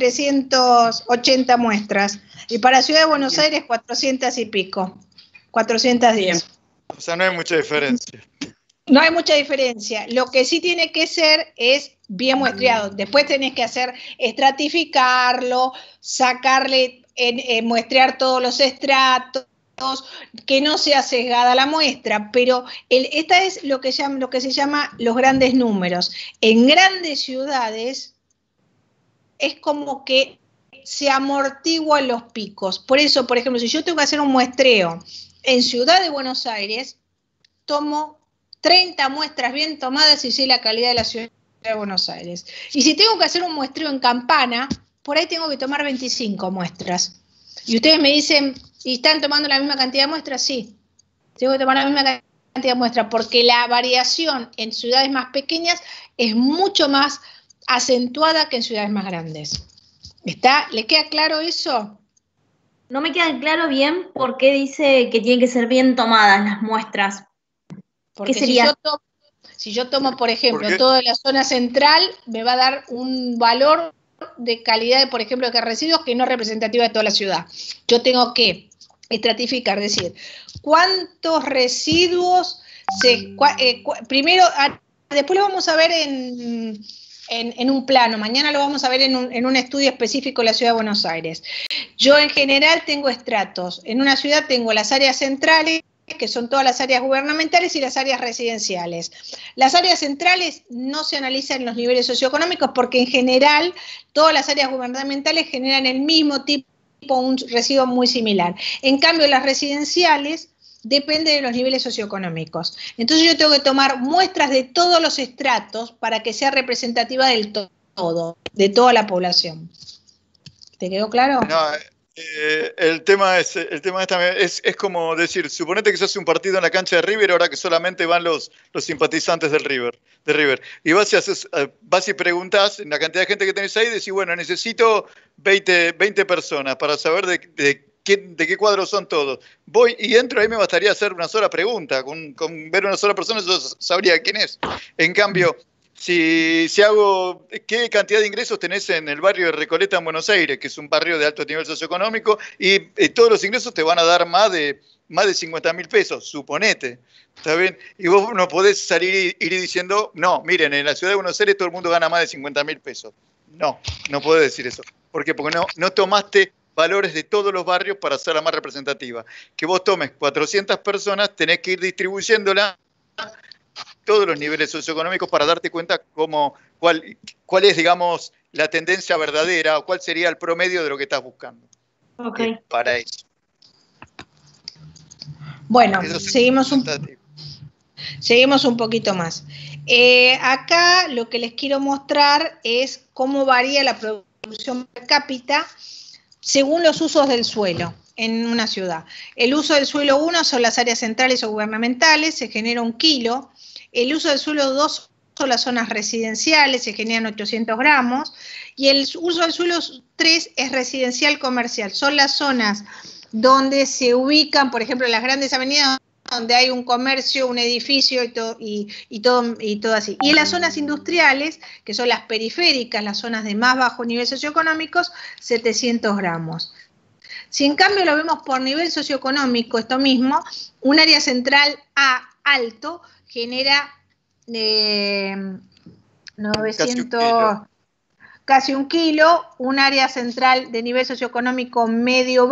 380 muestras y para Ciudad de Buenos Aires 400 y pico. 410. Bien. O sea, no hay mucha diferencia. No hay mucha diferencia. Lo que sí tiene que ser es bien muestreado. Después tenés que hacer estratificarlo, sacarle, muestrear todos los estratos, que no sea sesgada la muestra, pero esta es lo que se llama los grandes números. En grandes ciudades es como que se amortiguan los picos. Por eso, por ejemplo, si yo tengo que hacer un muestreo en Ciudad de Buenos Aires, tomo 30 muestras bien tomadas y sé la calidad de la Ciudad de Buenos Aires. Y si tengo que hacer un muestreo en Campana, por ahí tengo que tomar 25 muestras. Y ustedes me dicen, ¿y están tomando la misma cantidad de muestras? Sí, tengo que tomar la misma cantidad de muestras, porque la variación en ciudades más pequeñas es mucho más acentuada que en ciudades más grandes. ¿Les queda claro eso? No me queda claro bien por qué dice que tienen que ser bien tomadas las muestras. Porque ¿Qué sería? Si yo tomo, por ejemplo, ¿Por qué? toda la zona central, me va a dar un valor de calidad, por ejemplo, de residuos que no es representativa de toda la ciudad. Yo tengo que estratificar, es decir, cuántos residuos primero, después lo vamos a ver en un plano, mañana lo vamos a ver en un estudio específico de la Ciudad de Buenos Aires. Yo en general tengo estratos. En una ciudad tengo las áreas centrales, que son todas las áreas gubernamentales y las áreas residenciales. Las áreas centrales no se analizan en los niveles socioeconómicos porque en general todas las áreas gubernamentales generan el mismo tipo, un residuo muy similar. En cambio, las residenciales depende de los niveles socioeconómicos. Entonces yo tengo que tomar muestras de todos los estratos para que sea representativa del todo, de toda la población. ¿Te quedó claro? No, el tema es también, es como decir, suponete que se hace un partido en la cancha de River, ahora que solamente van los simpatizantes del River. Y vas y preguntás en la cantidad de gente que tenés ahí, decís, bueno, necesito 20 personas para saber de qué cuadros son todos. Voy y entro, ahí me bastaría hacer una sola pregunta. Con ver una sola persona yo sabría quién es. En cambio, si hago, ¿qué cantidad de ingresos tenés en el barrio de Recoleta en Buenos Aires, que es un barrio de alto nivel socioeconómico, y todos los ingresos te van a dar más de 50.000 pesos, suponete? ¿Está bien? Y vos no podés salir y ir diciendo, no, miren, en la Ciudad de Buenos Aires todo el mundo gana más de 50.000 pesos. No podés decir eso. ¿Por qué? Porque no tomaste valores de todos los barrios para hacerla más representativa. Que vos tomes 400 personas, tenés que ir distribuyéndola todos los niveles socioeconómicos para darte cuenta cuál es, digamos, la tendencia verdadera o cuál sería el promedio de lo que estás buscando. Okay. Para eso. Bueno, Eso seguimos un poquito más. Acá lo que les quiero mostrar es cómo varía la producción per cápita según los usos del suelo en una ciudad. El uso del suelo 1 son las áreas centrales o gubernamentales, se genera 1 kilo. El uso del suelo 2 son las zonas residenciales, se generan 800 gramos. Y el uso del suelo 3 es residencial comercial. Son las zonas donde se ubican, por ejemplo, las grandes avenidas donde hay un comercio, un edificio y todo así. Y en las zonas industriales, que son las periféricas, las zonas de más bajo nivel socioeconómico, 700 gramos. Si en cambio lo vemos por nivel socioeconómico, esto mismo, un área central A alto genera 900, casi un kilo, un área central de nivel socioeconómico medio,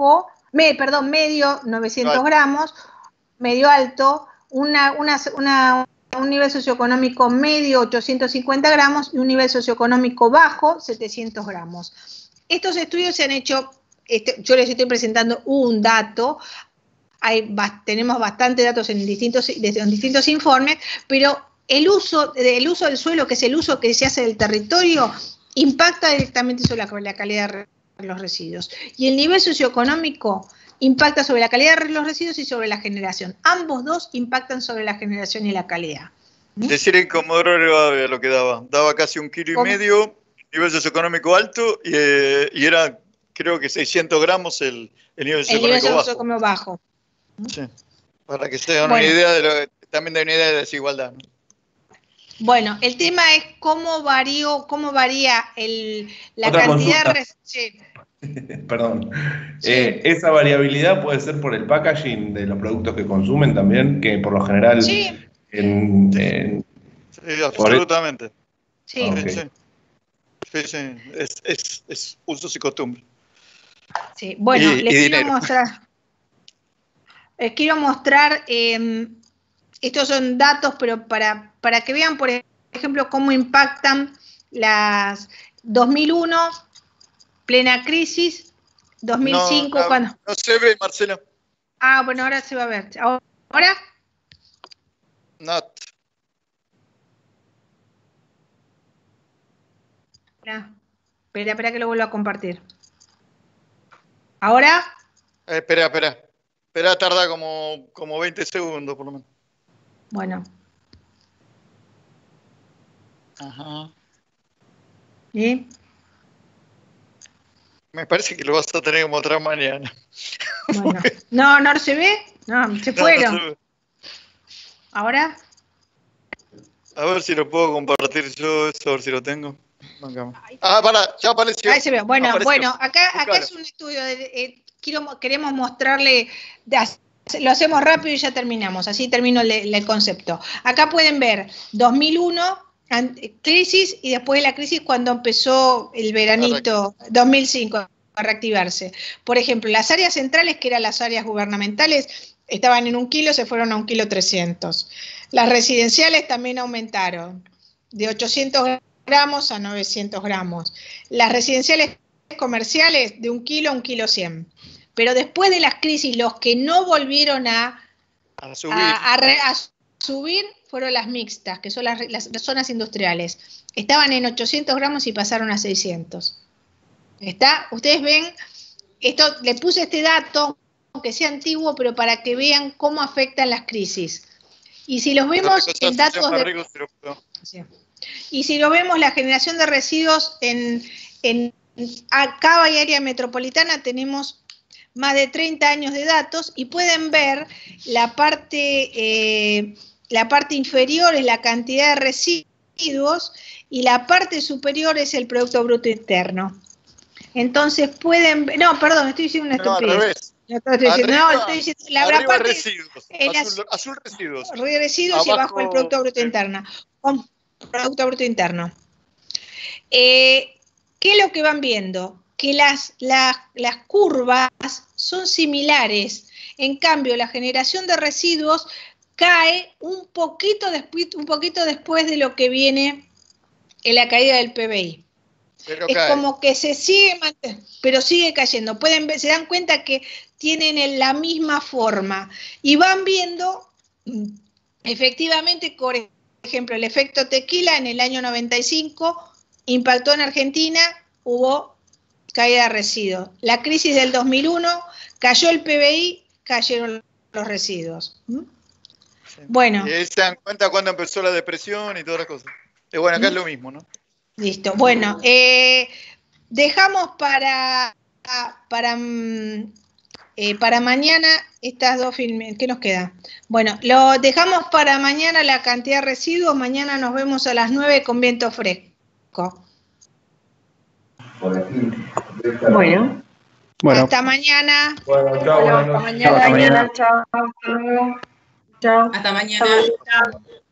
900 gramos, medio alto, un nivel socioeconómico medio, 850 gramos, y un nivel socioeconómico bajo, 700 gramos. Estos estudios se han hecho, yo les estoy presentando un dato, tenemos bastantes datos en distintos informes, pero el uso del suelo, que es el uso que se hace del territorio, impacta directamente sobre la calidad de los residuos. Y el nivel socioeconómico impacta sobre la calidad de los residuos y sobre la generación. Ambos dos impactan sobre la generación y la calidad. Decir en Comodoro Rivadavia lo que daba casi 1,5 kilos, nivel socioeconómico alto, y era, creo que 600 gramos el nivel socioeconómico bajo. Sí, para que se den una idea también de una idea de desigualdad, ¿no? Bueno, el tema es cómo varía la cantidad de... Perdón. Sí. ¿Esa variabilidad puede ser por el packaging de los productos que consumen también? Que por lo general... Sí, sí, absolutamente. Sí. Okay. Sí. Es usos y costumbres. Sí, bueno, les quiero mostrar, estos son datos, pero para que vean, por ejemplo, cómo impactan las 2001, plena crisis, 2005, cuando... No se ve, Marcelo. Ah, bueno, ahora se va a ver. ¿Ahora? Not. Espera que lo vuelva a compartir. ¿Ahora? Espera, tarda como 20 segundos por lo menos. Bueno. Ajá. ¿Y? Me parece que lo vas a tener que mostrar mañana. Bueno. ¿No se ve? No, se fueron. No se ve. ¿Ahora? A ver si lo puedo compartir yo, a ver si lo tengo. Ya apareció. Ahí se ve. Bueno, acá es un estudio. Queremos mostrarle, lo hacemos rápido y ya terminamos, así termino el concepto. Acá pueden ver 2001, crisis, y después de la crisis cuando empezó el veranito, 2005, a reactivarse. Por ejemplo, las áreas centrales, que eran las áreas gubernamentales, estaban en 1 kilo, se fueron a 1,3 kg. Las residenciales también aumentaron, de 800 gramos a 900 gramos. Las residenciales comerciales de 1 kilo a 1,1 kg. Pero después de las crisis, los que no volvieron a subir fueron las mixtas, que son las zonas industriales. Estaban en 800 gramos y pasaron a 600. Ustedes ven, les puse este dato, aunque sea antiguo, pero para que vean cómo afectan las crisis. Y si los vemos en datos y si lo vemos, la generación de residuos en Cava y área metropolitana, tenemos más de 30 años de datos, y pueden ver la parte inferior es la cantidad de residuos y la parte superior es el Producto Bruto Interno. Entonces pueden ver, estoy diciendo una estupidez. Estoy diciendo la parte residuos, azul residuos. Residuos y abajo el Producto Bruto Interno. Producto Bruto Interno. ¿Qué es lo que van viendo? Que las curvas son similares. En cambio, la generación de residuos cae un poquito después de lo que viene en la caída del PBI. Pero es como que se sigue manteniendo, pero sigue cayendo. Pueden ver, se dan cuenta que tienen la misma forma y van viendo efectivamente, por ejemplo, el efecto tequila en el año 95 impactó en Argentina, hubo caída de residuos. La crisis del 2001, cayó el PBI, cayeron los residuos. Sí. Bueno. Y ahí se dan cuenta cuando empezó la depresión y todas las cosas. Y bueno, acá es lo mismo, ¿no? Listo. Bueno, dejamos para mañana estas dos filmes, ¿qué nos queda? Bueno, lo dejamos para mañana la cantidad de residuos, mañana nos vemos a las 9 con viento fresco. Bueno. Hasta mañana. Bueno, chao, buenas noches. Hasta mañana. Chao. Hasta luego. Chao. Hasta mañana. Chao.